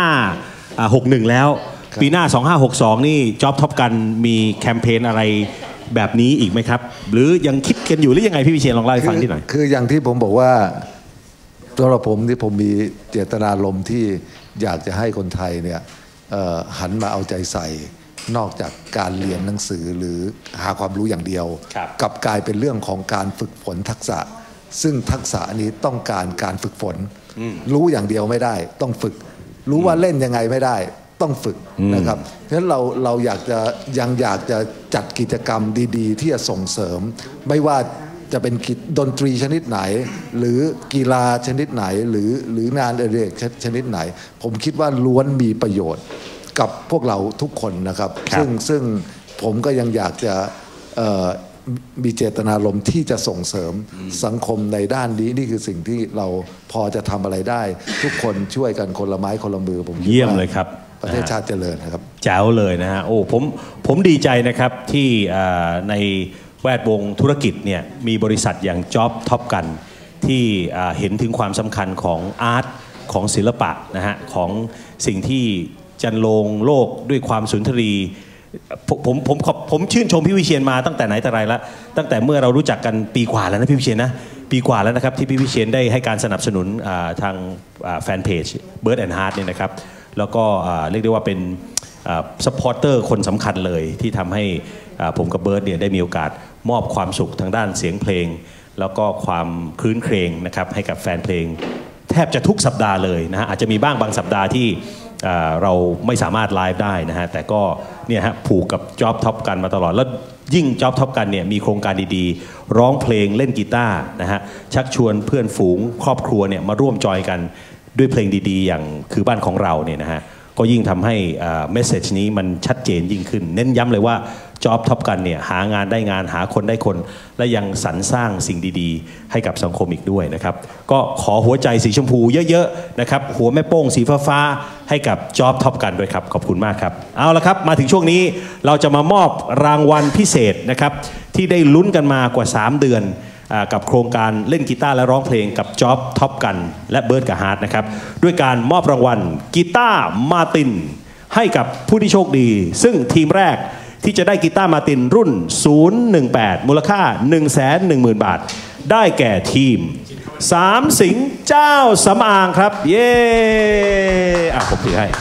2561แล้วปีหน้า2562นี่จ็อบท็อปกันมีแคมเปญอะไรแบบนี้อีกไหมครับหรือยังคิดกันอยู่หรือยังไงพี่วิเชียรลองเล่าให้ฟังนิดหน่อยคืออย่างที่ผมบอกว่าสำหรับผมที่ผมมีเจตนารมณ์ที่อยากจะให้คนไทยเนี่ยหันมาเอาใจใส่นอกจากการเรียนหนังสือหรือหาความรู้อย่างเดียวกลับกลายเป็นเรื่องของการฝึกฝนทักษะซึ่งทักษะนี้ต้องการฝึกฝนรู้อย่างเดียวไม่ได้ต้องฝึกรู้ว่าเล่นยังไงไม่ได้ต้องฝึกนะครับเพราะฉะนั้นเราอยากจะจัดกิจกรรมดีๆที่จะส่งเสริมไม่ว่าจะเป็นดนตรีชนิดไหนหรือกีฬาชนิดไหนหรืองานอดิเรกชนิดไหนผมคิดว่าล้วนมีประโยชน์กับพวกเราทุกคนนะครับซึ่งผมก็ยังอยากจะมีเจตนารมณ์ที่จะส่งเสริมสังคมในด้านนี้นี่คือสิ่งที่เราพอจะทำอะไรได้ทุกคนช่วยกันคนละไม้คนละมือผมเยี่ยมเลยครับประเทศชาติเจริญนะครับแจ๋วเลยนะฮะผมดีใจนะครับที่ในแวดวงธุรกิจเนี่ยมีบริษัทอย่างจ็อบท็อปกันที่เห็นถึงความสำคัญของอาร์ตของศิลปะนะฮะของสิ่งที่จันโลงโลกด้วยความสุนทรีผมชื่นชมพี่วิเชียรมาตั้งแต่ไหนแต่ไรแล้วตั้งแต่เมื่อเรารู้จักกันปีกว่าแล้วนะพี่วิเชียรนะปีกว่าแล้วนะครับที่พี่วิเชียรได้ให้การสนับสนุนทางแฟนเพจ Bird and Heart เนี่ยนะครับแล้วก็เรียกได้ว่าเป็นซัพพอร์เตอร์คนสำคัญเลยที่ทำให้ผมกับเบิร์ดเนี่ยได้มีโอกาสมอบความสุขทางด้านเสียงเพลงแล้วก็ความคลื้นเครงนะครับให้กับแฟนเพลงแทบจะทุกสัปดาห์เลยนะฮะอาจจะมีบ้างบางสัปดาห์ที่เราไม่สามารถไลฟ์ได้นะฮะแต่ก็เนี่ยฮะผูกกับจ็อบท็อปกันมาตลอดแล้วยิ่งจ็อบท็อปกันเนี่ยมีโครงการดีๆร้องเพลงเล่นกีตาร์นะฮะชักชวนเพื่อนฝูงครอบครัวเนี่ยมาร่วมจอยกันด้วยเพลงดีๆอย่างคือบ้านของเราเนี่ยนะฮะก็ยิ่งทำให้เมสเซจนี้มันชัดเจนยิ่งขึ้นเน้นย้ำเลยว่าจ็อบท็อปกันเนี่ยหางานได้งานหาคนได้คนและยังสรรสร้างสิ่งดีๆให้กับสังคมอีกด้วยนะครับก็ขอหัวใจสีชมพูเยอะๆนะครับหัวแม่โป้งสีฟ้าๆให้กับจ็อบท็อปกันด้วยครับขอบคุณมากครับเอาละครับมาถึงช่วงนี้เราจะมามอบรางวัลพิเศษนะครับที่ได้ลุ้นกันมากว่า3 เดือนกับโครงการเล่นกีตาร์และร้องเพลงกับจ็อบท็อปกันและเบิร์ดกับฮาร์ดนะครับด้วยการมอบรางวัลกีตาร์มาตินให้กับผู้ที่โชคดีซึ่งทีมแรกที่จะได้กีตาร์มาตินรุ่น018มูลค่า 110,000 บาทได้แก่ทีมสามสิงห์เจ้าสำอางครับเย้ผมถือให้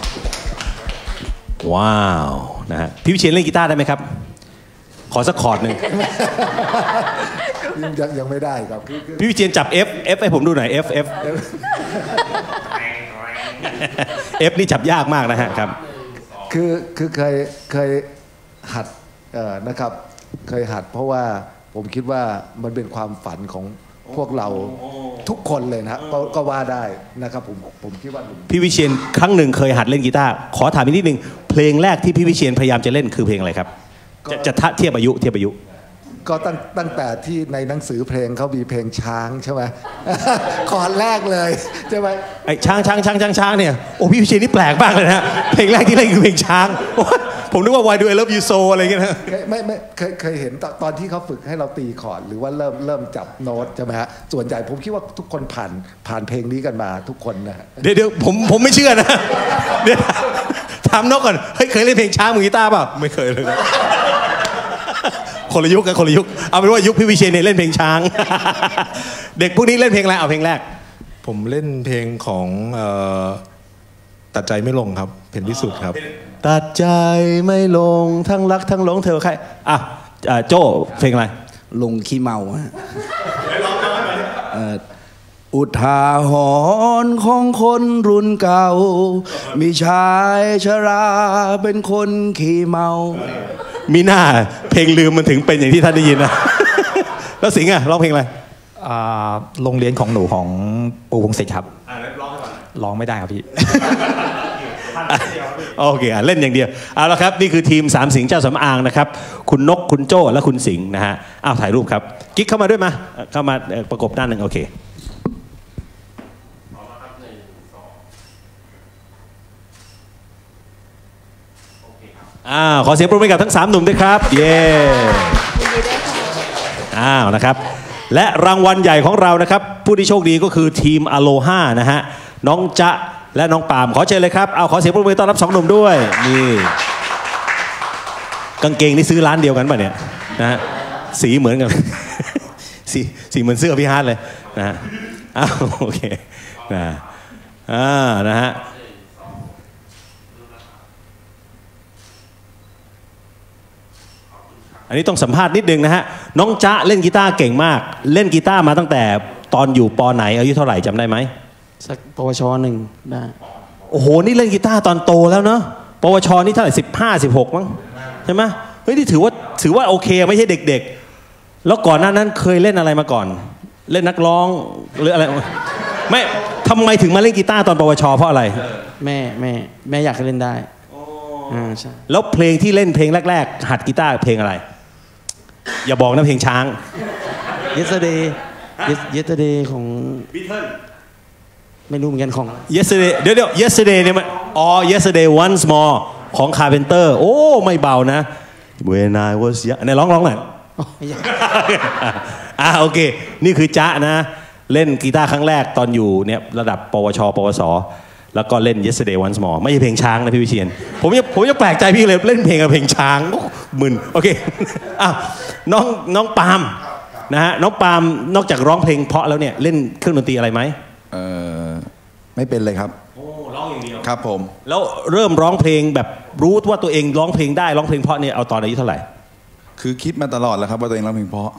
ว้าวนะฮะพี่วิเชียรเล่นกีตาร์ได้ไหมครับขอสักคอร์ดหนึ่งยังไม่ได้ครับพี่วิเชียรจับ F ให้ผมดูหน่อย F F นี่จับยากมากนะฮะครับคือเคยหัดนะครับเคยหัดเพราะว่าผมคิดว่ามันเป็นความฝันของพวกเราทุกคนเลยนะก็ว่าได้นะครับผมคิดว่าพี่วิเชียรครั้งหนึ่งเคยหัดเล่นกีตาร์ขอถามอีกนิดนึงเพลงแรกที่พี่วิเชียรพยายามจะเล่นคือเพลงอะไรครับจะเทียบอายุก็ตั้งแต่ที่ในหนังสือเพลงเขามีเพลงช้างใช่ไหมก่อนแรกเลยใช่ไหมไอ้ช้างเนี่ยโอ้พี่วิเชียรนี่แปลกมากเลยนะเพลงแรกที่เล่นคือเพลงช้างผมนึกว่า Why Do I Love You So อะไรเงี้ยนะไม่เคยเห็นตอนที่เขาฝึกให้เราตีคอร์ดหรือว่าเริ่มจับโน้ตใช่ไหมฮะส่วนใหญ่ผมคิดว่าทุกคนผ่านเพลงนี้กันมาทุกคนนะเดี๋ยวผมไม่เชื่อนะเดี๋ยวถามนกก่อนเฮ้ยเคยเล่นเพลงช้างมือกีตาร์เปล่าไม่เคยเลยคนละยุคเอาเป็นว่ายุคพี่วิเชียรเนี่ยเล่นเพลงช้างเด็กพวกนี้เล่นเพลงอะไรเอาเพลงแรกผมเล่นเพลงของตัดใจไม่ลงครับเพลงพิสุทธิ์ครับตัดใจไม่ลงทั้งรักทั้งหลงเธอใครโจ้เพลงอะไรลงขี้เมาฮะอุทาหรณ์ของคนรุ่นเก่ามีชายชราเป็นคนขี้เมามีหน้าเพลงลืมมันถึงเป็นอย่างที่ท่านได้ยินนะแล้วสิงห์ร้องเพลงอะไรโรงเรียนของหนูของปู่พงศิษฐ์ครับร้องไม่ได้ครับพี่โอเคเล่นอย่างเดียวเอาละครับนี่คือทีมสามสิงห์เจ้าสำอางนะครับคุณนกคุณโจ้และคุณสิงห์นะฮะถ่ายรูปครับกิ๊กเข้ามาด้วยมาเข้ามาประกบด้านหนึ่งโอเคขอเสียงปรบมือให้กับทั้ง3หนุ่มด้วยครับเย้นะครับและรางวัลใหญ่ของเรานะครับผู้ที่โชคดีก็คือทีมอโลฮานะฮะน้องจ๊ะและน้องปาล์มขอเชิญเลยครับขอเสียงปรบมือต้อนรับ2หนุ่มด้วยนี่กางเกงนี่ซื้อร้านเดียวกันป่ะเนี่ยนะฮะสีเหมือนกัน สีเหมือนเสื้อพี่ฮาร์ดเลยนะฮะโอเคนะฮะอันนี้ต้องสัมภาษณ์นิดนึงนะฮะน้องจ๊ะเล่นกีตาร์เก่งมากเล่นกีตาร์มาตั้งแต่ตอนอยู่ป.ไหนอายุเท่าไหร่จำได้ไหมสักปวช1ได้โอ้โหนี่เล่นกีตาร์ตอนโตแล้วเนาะปวชนี่เท่าไหร่15-16มั้งใช่ไหมเฮ้ยนี่ถือว่าโอเคไม่ใช่เด็กๆแล้วก่อนหน้านั้นเคยเล่นอะไรมาก่อนเล่นนักร้องหรืออะไรไม่ทำไมถึงมาเล่นกีตาร์ตอนปวชเพราะอะไรแม่อยากให้เล่นได้ใช่แล้วเพลงที่เล่นเพลงแรกๆหัดกีตาร์เพลงอะไรอย่าบอกนะเพลงช้าง Yesterday ของ Beatles ไม่รู้เหมือนกันของ Yesterday เดี๋ยว Yesterday เนี่ยมันYesterday Once More ของ Carpenter โอ้ไม่เบานะ When I was young ไหนร้องหน่อยโอเคนี่คือจ๊ะนะเล่นกีตาร์ครั้งแรกตอนอยู่เนี่ยระดับปวชปวสแล้วก็เล่น Yesterday Once More ไม่ใช่เพลงช้างนะพี่วิเชียรผมจะแปลกใจพี่เลยเล่นเพลงกับเพลงช้างมึนโอเคน้องปาล์มนะฮะน้องปาล์มนอกจากร้องเพลงเพราะแล้วเนี่ยเล่นเครื่องดนตรีอะไรไหมไม่เป็นเลยครับร้องอย่างเดียวครับผมแล้วเริ่มร้องเพลงแบบรู้ว่าตัวเองร้องเพลงได้ร้องเพลงเพราะเนี่ยเอาตอนอายุเท่าไหร่คือคิดมาตลอดแล้วครับว่าตัวเองร้องเพลงเพราะ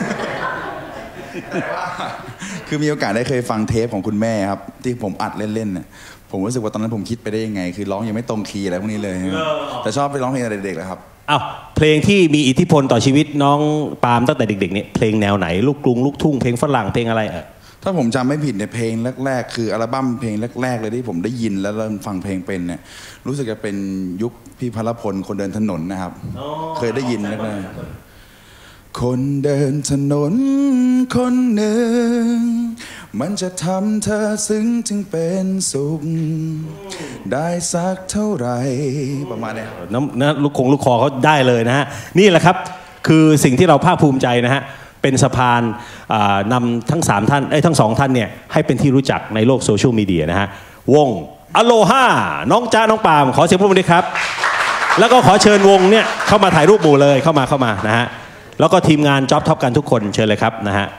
คือมีโอกาสได้เคยฟังเทปของคุณแม่ครับที่ผมอัดเล่นๆเนี่ยผมรู้สึกว่าตอนนั้นผมคิดไปได้ยังไงคือร้องยังไม่ตรงคีย์อะไรพวกนี้เลยแต่ชอบไปร้องเพลงเด็กๆเลยครับเพลงที่มีอิทธิพลต่อชีวิตน้องปาล์มตั้งแต่เด็กๆเนี่ยเพลงแนวไหนลูกกรุงลูกทุ่งเพลงฝรั่งเพลงอะไรถ้าผมจำไม่ผิดในเพลงแรกๆคืออัลบั้มเพลงแรกๆเลยที่ผมได้ยินแล้วเริ่มฟังเพลงเป็นเนี่ยรู้สึกจะเป็นยุคพี่พลพลคนเดินถนนนะครับเคยได้ยินแรกๆคนเดินถนนคนหนึ่งมันจะทำเธอซึ้งจึงเป็นสุขได้สักเท่าไหร่ประมาณนี้นะลูกคอเขาได้เลยนะฮะนี่แหละครับคือสิ่งที่เราภาคภูมิใจนะฮะเป็นสะพานนำทั้ง3ท่านทั้ง2ท่านเนี่ยให้เป็นที่รู้จักในโลกโซเชียลมีเดียนะฮะวงอโลฮาน้องจ๊ะน้องปาล์มขอเสียงปรบมือด้วยครับแล้วก็ขอเชิญวงเนี่ยเข้ามาถ่ายรูปหมู่เลยเข้ามานะฮะแล้วก็ทีมงานจ็อบท็อปกันทุกคนเชิญเลยครับนะฮะ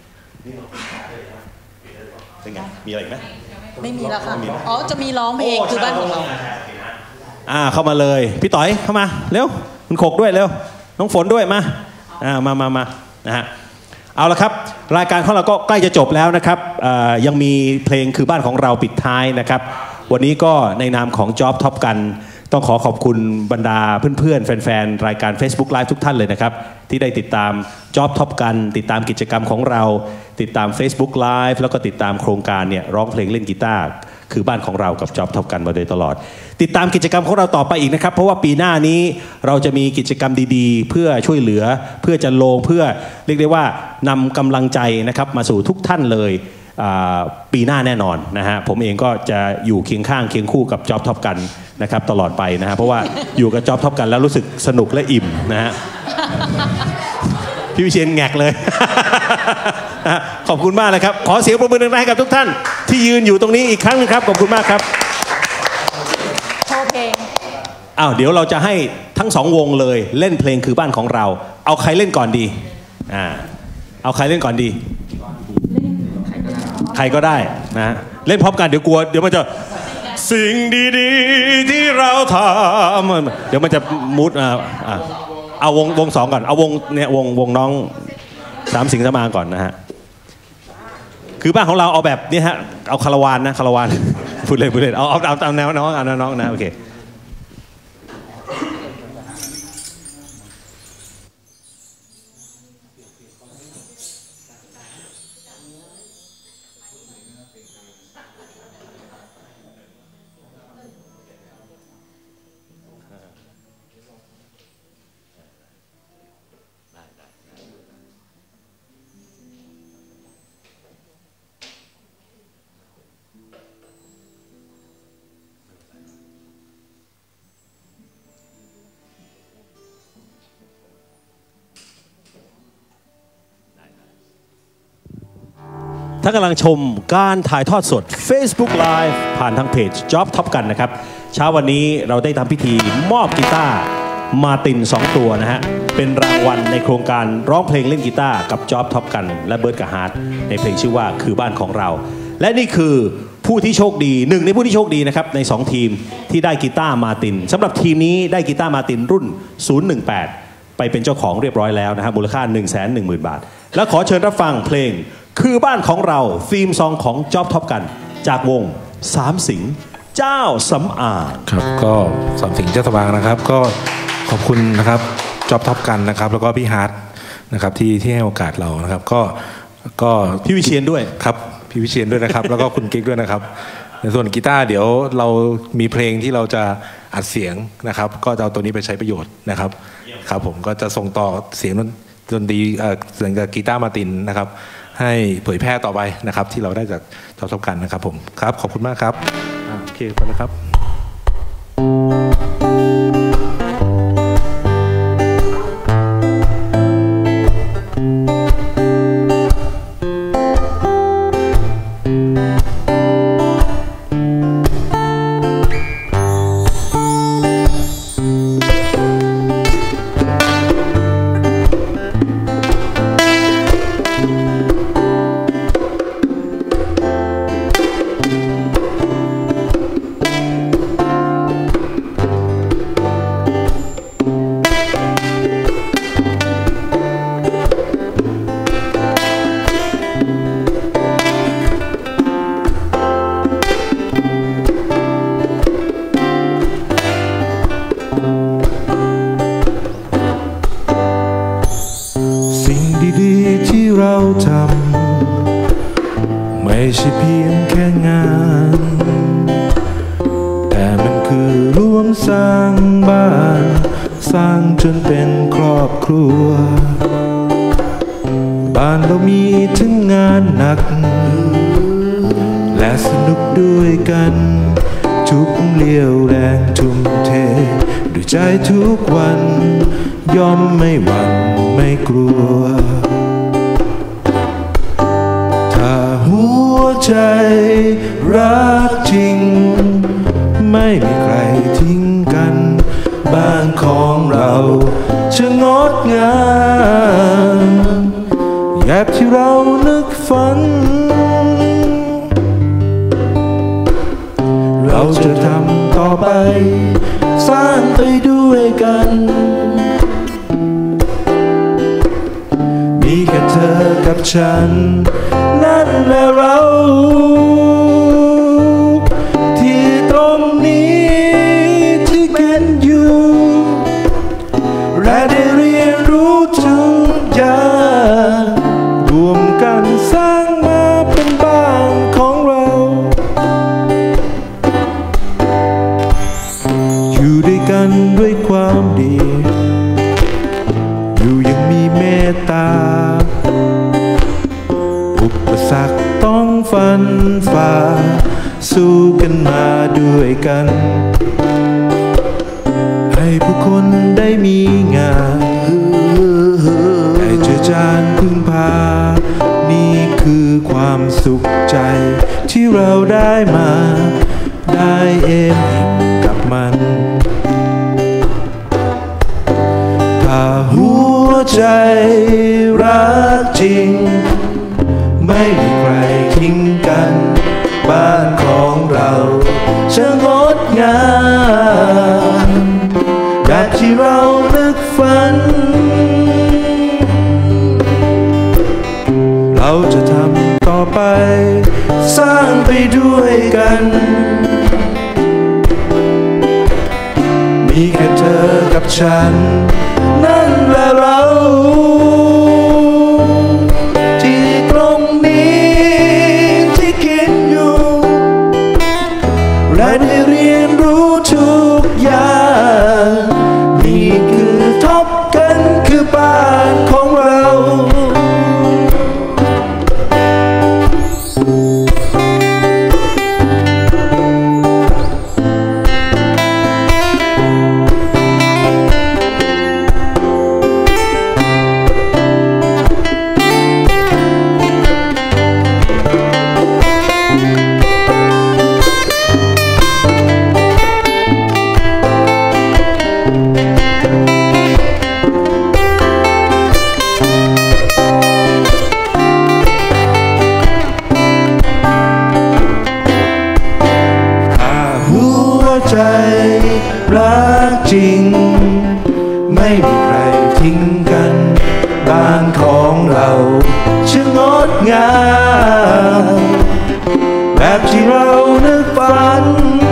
มีอะไรไหมไม่มีแล้วค่ะจะมีร้องเพลงคือบ้านของเราเข้ามาเลยพี่ต่อยเข้ามาเร็วคุณขกด้วยเร็วน้องฝนด้วยมามานะฮะเอาละครับรายการของเราก็ใกล้จะจบแล้วนะครับยังมีเพลงคือบ้านของเราปิดท้ายนะครับวันนี้ก็ในนามของจ็อบท็อปกันต้องขอบคุณบรรดาเพื่อนๆแฟนๆรายการ Facebook Live ทุกท่านเลยนะครับที่ได้ติดตามจ็อบท็อปกันติดตามกิจกรรมของเราติดตาม Facebook Live แล้วก็ติดตามโครงการเนี่ยร้องเพลงเล่นกีตาร์คือบ้านของเรากับจ็อบท็อปกันมาโดยตลอดติดตามกิจกรรมของเราต่อไปอีกนะครับเพราะว่าปีหน้านี้เราจะมีกิจกรรมดีๆเพื่อช่วยเหลือเพื่อจะลงเพื่อเรียกได้ว่านำกำลังใจนะครับมาสู่ทุกท่านเลยปีหน้าแน่นอนนะฮะผมเองก็จะอยู่เคียงข้างเคียงคู่กับจ็อบท็อปกันนะครับตลอดไปนะฮะเพราะว่าอยู่กับจ็อบท็อปกันแล้วรู้สึกสนุกและอิ่มนะฮะพี่วิเชียรแงกเลยขอบคุณมากเลยครับขอเสียงปรบมือดังๆให้กับทุกท่านที่ยืนอยู่ตรงนี้อีกครั้งนึงครับขอบคุณมากครับโชว์เพลงเดี๋ยวเราจะให้ทั้ง2วงเลยเล่นเพลงคือบ้านของเราเอาใครเล่นก่อนดีเอาใครเล่นก่อนดีใครก็ได้นะเล่นพร้อมกันเดี๋ยวกลัวเดี๋ยวมันจะสิ่งดีๆที่เราทำเดี๋ยวมันจะมุดเอาวง2ก่อนเอาวงเนี่ยวงน้องสามสิงห์สมางก่อนนะฮะคือบ้านของเราเอาแบบนี้ฮะเอาคาราวานนะคาราวานพูดเลยเอาแนวน้องนะโอเคท่านกำลังชมการถ่ายทอดสด Facebook Live ผ่านทางเพจ Job Top กันนะครับเช้าวันนี้เราได้ทำพิธีมอบกีตาร์มาติน2ตัวนะฮะเป็นรางวัลในโครงการร้องเพลงเล่นกีตาร์กับ Job Top กันและเบิร์ดกับฮาร์ดในเพลงชื่อว่าคือบ้านของเราและนี่คือผู้ที่โชคดีหนึ่งในผู้ที่โชคดีนะครับใน2ทีมที่ได้กีตาร์มาตินสำหรับทีมนี้ได้กีตาร์มาตินรุ่น 018 ไปเป็นเจ้าของเรียบร้อยแล้วนะฮะมูลค่า 110,000 บาทและขอเชิญรับฟังเพลงคือบ้านของเราธีมซองของ Job Top กันจากวงสามสิงห์เจ้าสำอางครับก็สามสิงห์เจ้าสำอางนะครับก็ขอบคุณนะครับ Job Top กันนะครับแล้วก็พี่ฮาร์ดนะครับที่ให้โอกาสเรานะครับก็พี่วิเชียรด้วยครับพี่วิเชียรด้วยนะครับ แล้วก็คุณกิ๊กด้วยนะครับในส่วนกีตาร์เดี๋ยวเรามีเพลงที่เราจะอัดเสียงนะครับก็จะเอาตัวนี้ไปใช้ประโยชน์นะครับครับผมก็จะส่งต่อเสียงดนตรีเสียงจากกีตาร์มาตินนะครับให้เผยแพร่ต่อไปนะครับที่เราได้จากJob Topกันนะครับผมครับขอบคุณมากครับโอเคไปแล้วครับไม่ใช่เพียงแค่งานแต่มันคือร่วมสร้างบ้านสร้างจนเป็นครอบครัวบ้านเรามีทั้งงานหนักและสนุกด้วยกันทุกเลี้ยวแรงทุ่มเทด้วยใจทุกวันย่อมไม่หวั่นไม่กลัวหัวใจรักจริงไม่มีใครทิ้งกันบ้านของเราจะงดงามแบบที่เรานึกฝันเราจะทำต่อไปสร้างไปด้วยกันมีแค่เธอกับฉันนั่นแหละเราที่ตรงนี้ที่เป็นอยู่และได้เรียนรู้ทุกอย่างรวมกันสร้างมาเป็นบ้านของเราอยู่ด้วยกันด้วยความดีอยู่ยังมีเมตตาอุปสรรคต้องฟันฝ่าสู้กันมาด้วยกันให้ผู้คนได้มีงานได้เจอจานพึ่งพานี่คือความสุขใจที่เราได้มาได้เอ็มอิ่มกับมันถ้าหัวใจรักจริงไม่มีใครทิ้งกันบ้านของเราจะงดงามแบบที่เรานึกฝันเราจะทำต่อไปสร้างไปด้วยกันมีแค่เธอกับฉันนั่นแหละเราที่ตรงนี้ที่คิดอยู่และได้เรียนรู้ทุกอย่างนี่คือท็อปกันคือบ้านของเราใจรักจริงไม่มีใครทิ้งกันบ้านของเราช่างงดงามแบบที่เรานึกฝัน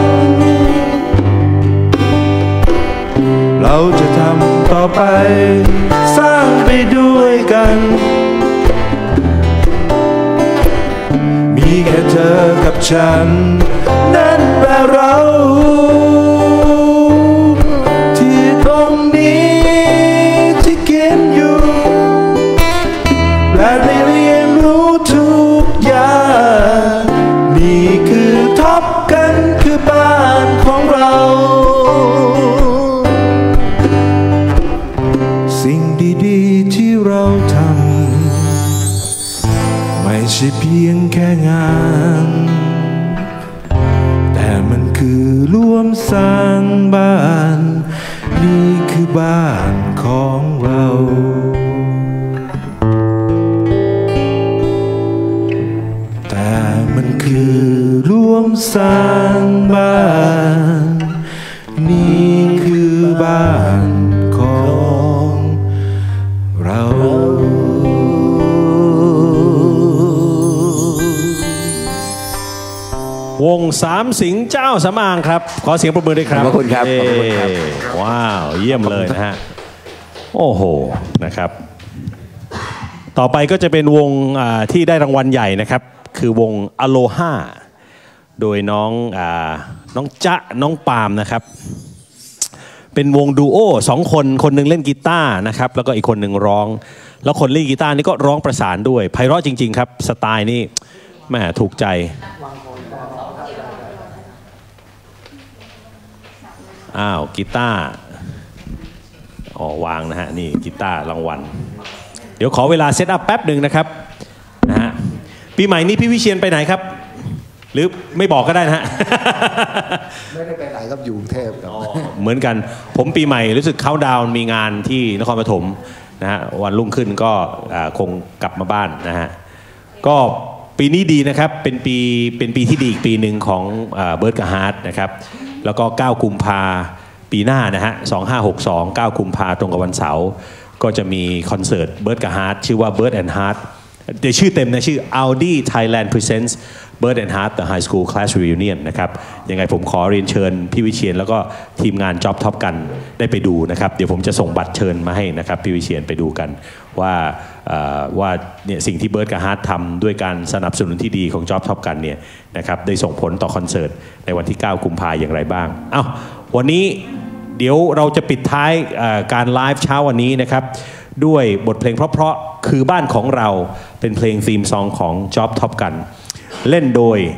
เราจะทำต่อไปสร้างไปด้วยกันมีแค่เธอกับฉันนั่นแปลเราที่ตรงนี้ที่กินอยู่และได้เรียนรู้ทุกอย่างนี่คือท็อปกันคือบ้านของเราสิ่งดีๆที่เราทำไม่ใช่เพียงแค่งานแต่มันคือร่วมสร้างบ้านนี่คือบ้านของเราแต่มันคือร่วมสร้างบ้านนี่คือบ้านของเราวงสามสิงห์เจ้าสำอางครับขอเสียงปรบมือด้วยครับขอบคุณครับขอบคุณครับว้าวเยี่ยมเลยนะฮะโอ้โหนะครับต่อไปก็จะเป็นวงที่ได้รางวัลใหญ่นะครับคือวงอโลฮาโดยน้องจ๊ะน้องปาล์มนะครับเป็นวงดูโอ2คนคนหนึ่งเล่นกีตาร์นะครับแล้วก็อีกคนหนึ่งร้องแล้วคนเล่นกีตาร์นี่ก็ร้องประสานด้วยไพเราะจริงๆครับสไตล์นี่แหมถูกใจอ้าวกีตาร์วางนะฮะนี่กีตาร์รางวัลเดี๋ยวขอเวลาเซตอัพแป๊บหนึ่งนะครับนะฮะปีใหม่นี้พี่วิเชียรไปไหนครับหรือไม่บอกก็ได้นะฮะไม่ได้ไปไหนครับอยู่กรุงเทพครับเหมือนกันผมปีใหม่รู้สึกเขาดาวน์มีงานที่นครปฐมนะฮะวันรุ่งขึ้นก็คงกลับมาบ้านนะฮะก็ปีนี้ดีนะครับเป็นปีที่ดีอีกปีหนึ่งของเบิร์ดกับฮาร์ดนะครับแล้วก็9กุมภาปีหน้านะฮะ2562 9กุมภาตรงกับวันเสาร์ก็จะมีคอนเสิร์ตเบิร์ดกับฮาร์ดชื่อว่า Bird and Heart เดี๋ยวชื่อเต็มนะชื่อ Audi Thailand Presents Bird and Heart The High School Class Reunion นะครับยังไงผมขอเรียนเชิญพี่วิเชียรแล้วก็ทีมงาน Job Top กันได้ไปดูนะครับเดี๋ยวผมจะส่งบัตรเชิญมาให้นะครับพี่วิเชียรไปดูกันว่าเนี่ยสิ่งที่เบิร์ดกับฮาร์ดทำด้วยการสนับสนุนที่ดีของ Job Top กันเนี่ยนะครับได้ส่งผลต่อคอนเสิร์ตในวันที่9กุมภาพันธ์อย่างไรบ้างอ้าววันนี้เดี๋ยวเราจะปิดท้ายการไลฟ์เช้าวันนี้นะครับด้วยบทเพลงเพราะๆคือบ้านของเราเป็นเพลงธีมซองของ Job Top กันเล่นโดย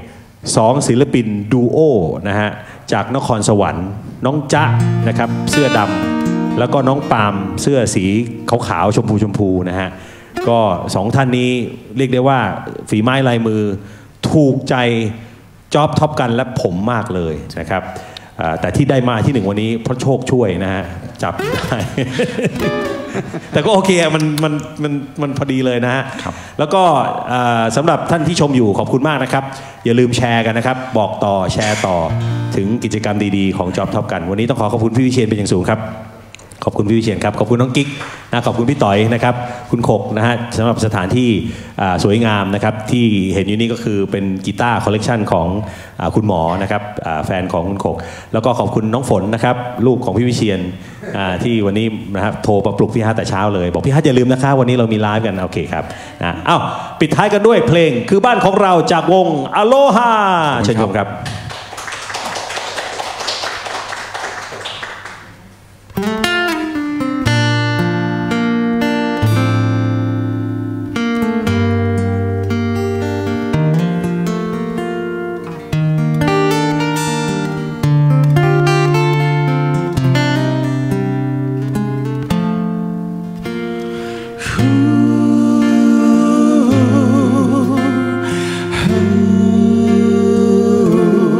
2ศิลปินดูโอนะฮะจากนครสวรรค์น้องจ๊ะนะครับเสื้อดำแล้วก็น้องปาล์มเสื้อสีขาวๆชมพูนะฮะก็2ท่านนี้เรียกได้ว่าฝีไม้ลายมือถูกใจJob Top กันและผมมากเลยนะครับแต่ที่ได้มาที่1วันนี้เพราะโชคช่วยนะฮะจับได้ แต่ก็โอเคมันพอดีเลยนะฮะแล้วก็สำหรับท่านที่ชมอยู่ขอบคุณมากนะครับอย่าลืมแชร์กันนะครับบอกต่อแชร์ต่อถึงกิจกรรมดีๆของ Job Top กันวันนี้ต้องขอบคุณพี่วิเชียรเป็นอย่างสูงครับขอบคุณพี่วิเชียรครับขอบคุณน้องกิ๊กนะขอบคุณพี่ต่อยนะครับคุณขกนะฮะสำหรับสถานที่สวยงามนะครับที่เห็นอยู่นี่ก็คือเป็นกีตาร์คอลเลกชันของคุณหมอนะครับแฟนของคุณขกแล้วก็ขอบคุณน้องฝนนะครับลูกของพี่วิเชียรที่วันนี้นะครับโทรมาปลุกพี่ฮัทแต่เช้าเลยบอกพี่ฮัทอย่าลืมนะคะวันนี้เรามีไลฟ์กันโอเคครับนะอ้าวปิดท้ายกันด้วยเพลงคือบ้านของเราจากวงอโลฮาเชิญชมครับเ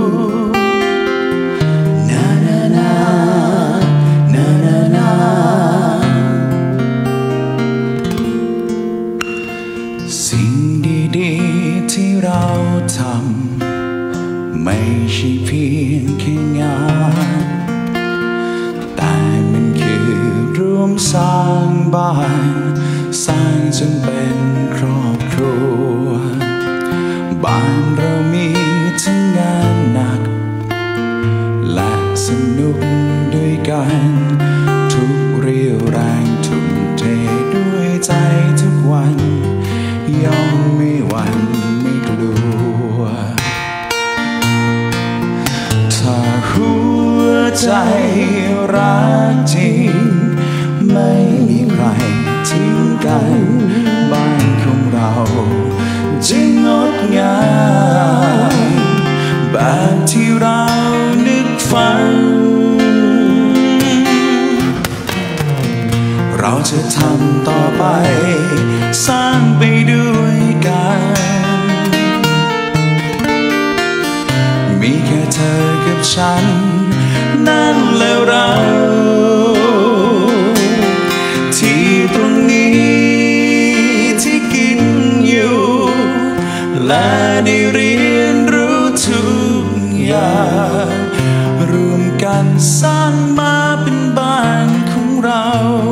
ใช่เพียงแค่งานแต่มันคือร่วมสร้างบ้านสร้างจนเป็นครอบครัวบ้านเรามีทั้งงานหนักและสนุกด้วยกันทุกเรี่ยวแรงทุ่มเทด้วยใจทุกวันย่อมไม่หวั่นไม่กลัวถ้าหัวใจรักจริงไม่มีใครทิ้งกันบ้านของเราจะงดงามแบบที่เรานึกฝันเราจะทำต่อไปสร้างไปด้วยกันมีแค่เธอกับฉันนั่นแหละเราที่ตรงนี้ที่กินอยู่และได้เรียนรู้ทุกอย่างรวมกันสร้างมาเป็นบ้านของเรา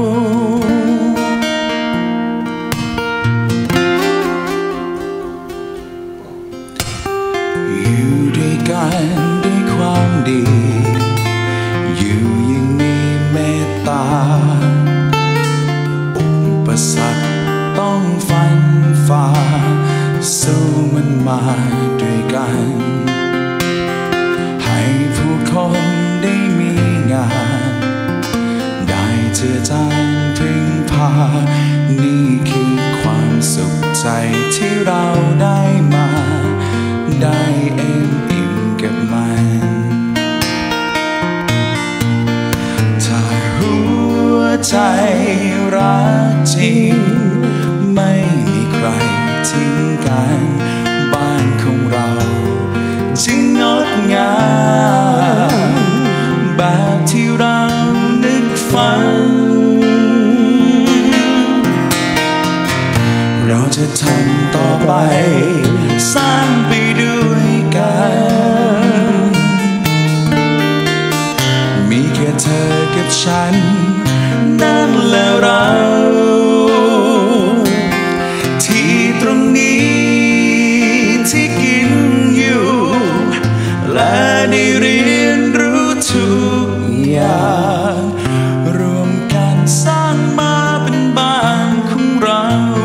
อยู่ด้วยกันด้วยความดีอยู่อย่างมีเมตตาอุปสรรคต้องฟันฝ่าสู้มันมาด้วยกันให้ผู้คนได้มีงานได้เจือจานพึ่งพานี่คือความสุขใจที่เราได้มาได้เอ็มอิ่มกับมันถ้าหัวใจรักจริงไม่มีใครทิ้งกันบ้านของเราจึงงดงามแบบที่เรานึกฝันเราจะทำต่อไปสร้างไปด้วยกันมีแค่เธอกับฉันนั่นแหละเราที่ตรงนี้ที่กินอยู่และได้เรียนรู้ทุกอย่างรวมกันสร้างมาเป็นบ้านของเรา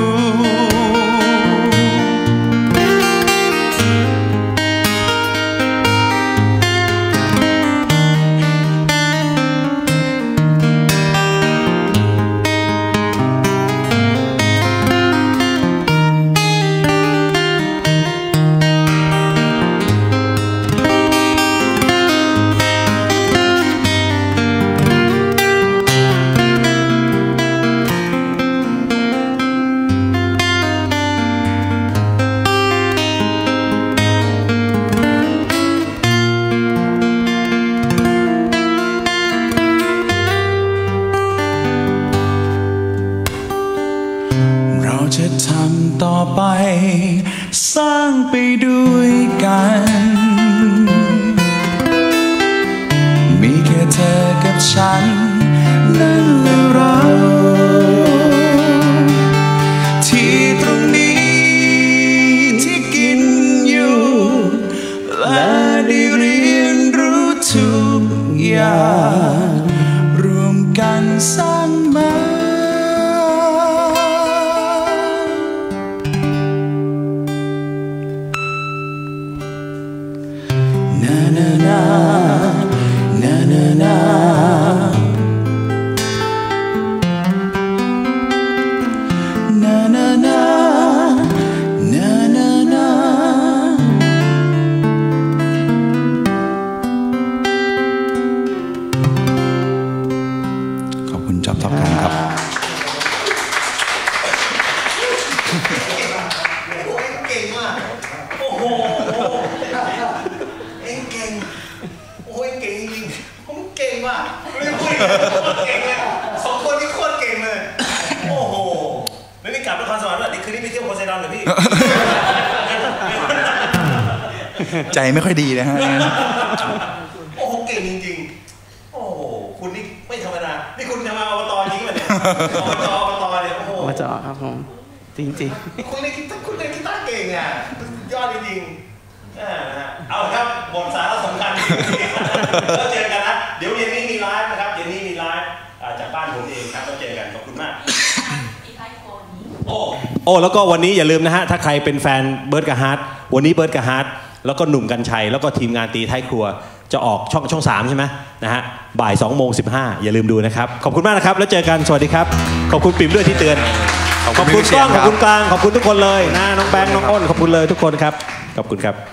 จะทำต่อไปสร้างไปด้วยกันมีแค่เธอกับฉันนั่นแหละเราที่ตรงนี้ที่กินอยู่และได้เรียนรู้ทุกอย่างรวมกันสร้างมาใจไม่ค่อยดีนะฮะโอ้โหเก่งจริงๆโอ้โหคุณนี่ไม่ธรรมดานี่คุณจะมาอบตจริงป่ะเนี่ยอบตเนี่ยโอ้โหอบจครับผมจริงๆคุณเล่นกีตาร์เก่งอ่ะยอดจริงๆนะฮะเอาครับหมดสาระสำคัญแล้วเจอกันนะเดี๋ยวเย็นนี้มีไลฟ์นะครับเย็นนี้มีไลฟ์จากบ้านผมเองครับแล้วเจอกันขอบคุณมากโอ้แล้วก็วันนี้อย่าลืมนะฮะถ้าใครเป็นแฟนเบิร์ดกับฮาร์ดวันนี้เบิร์ดกับฮาร์ดแล้วก็หนุ่มกัญชัยแล้วก็ทีมงานตีท้ายครัวจะออกช่อง3ใช่ไหมนะฮะบ่าย2:15อย่าลืมดูนะครับขอบคุณมากนะครับแล้วเจอกันสวัสดีครับขอบคุณปิ่มด้วยที่เตือนขอบคุณกล้องขอบคุณกลางขอบคุณทุกคนเลยนะน้องแบงค์น้องอ้นขอบคุณเลยทุกคนครับขอบคุณครับ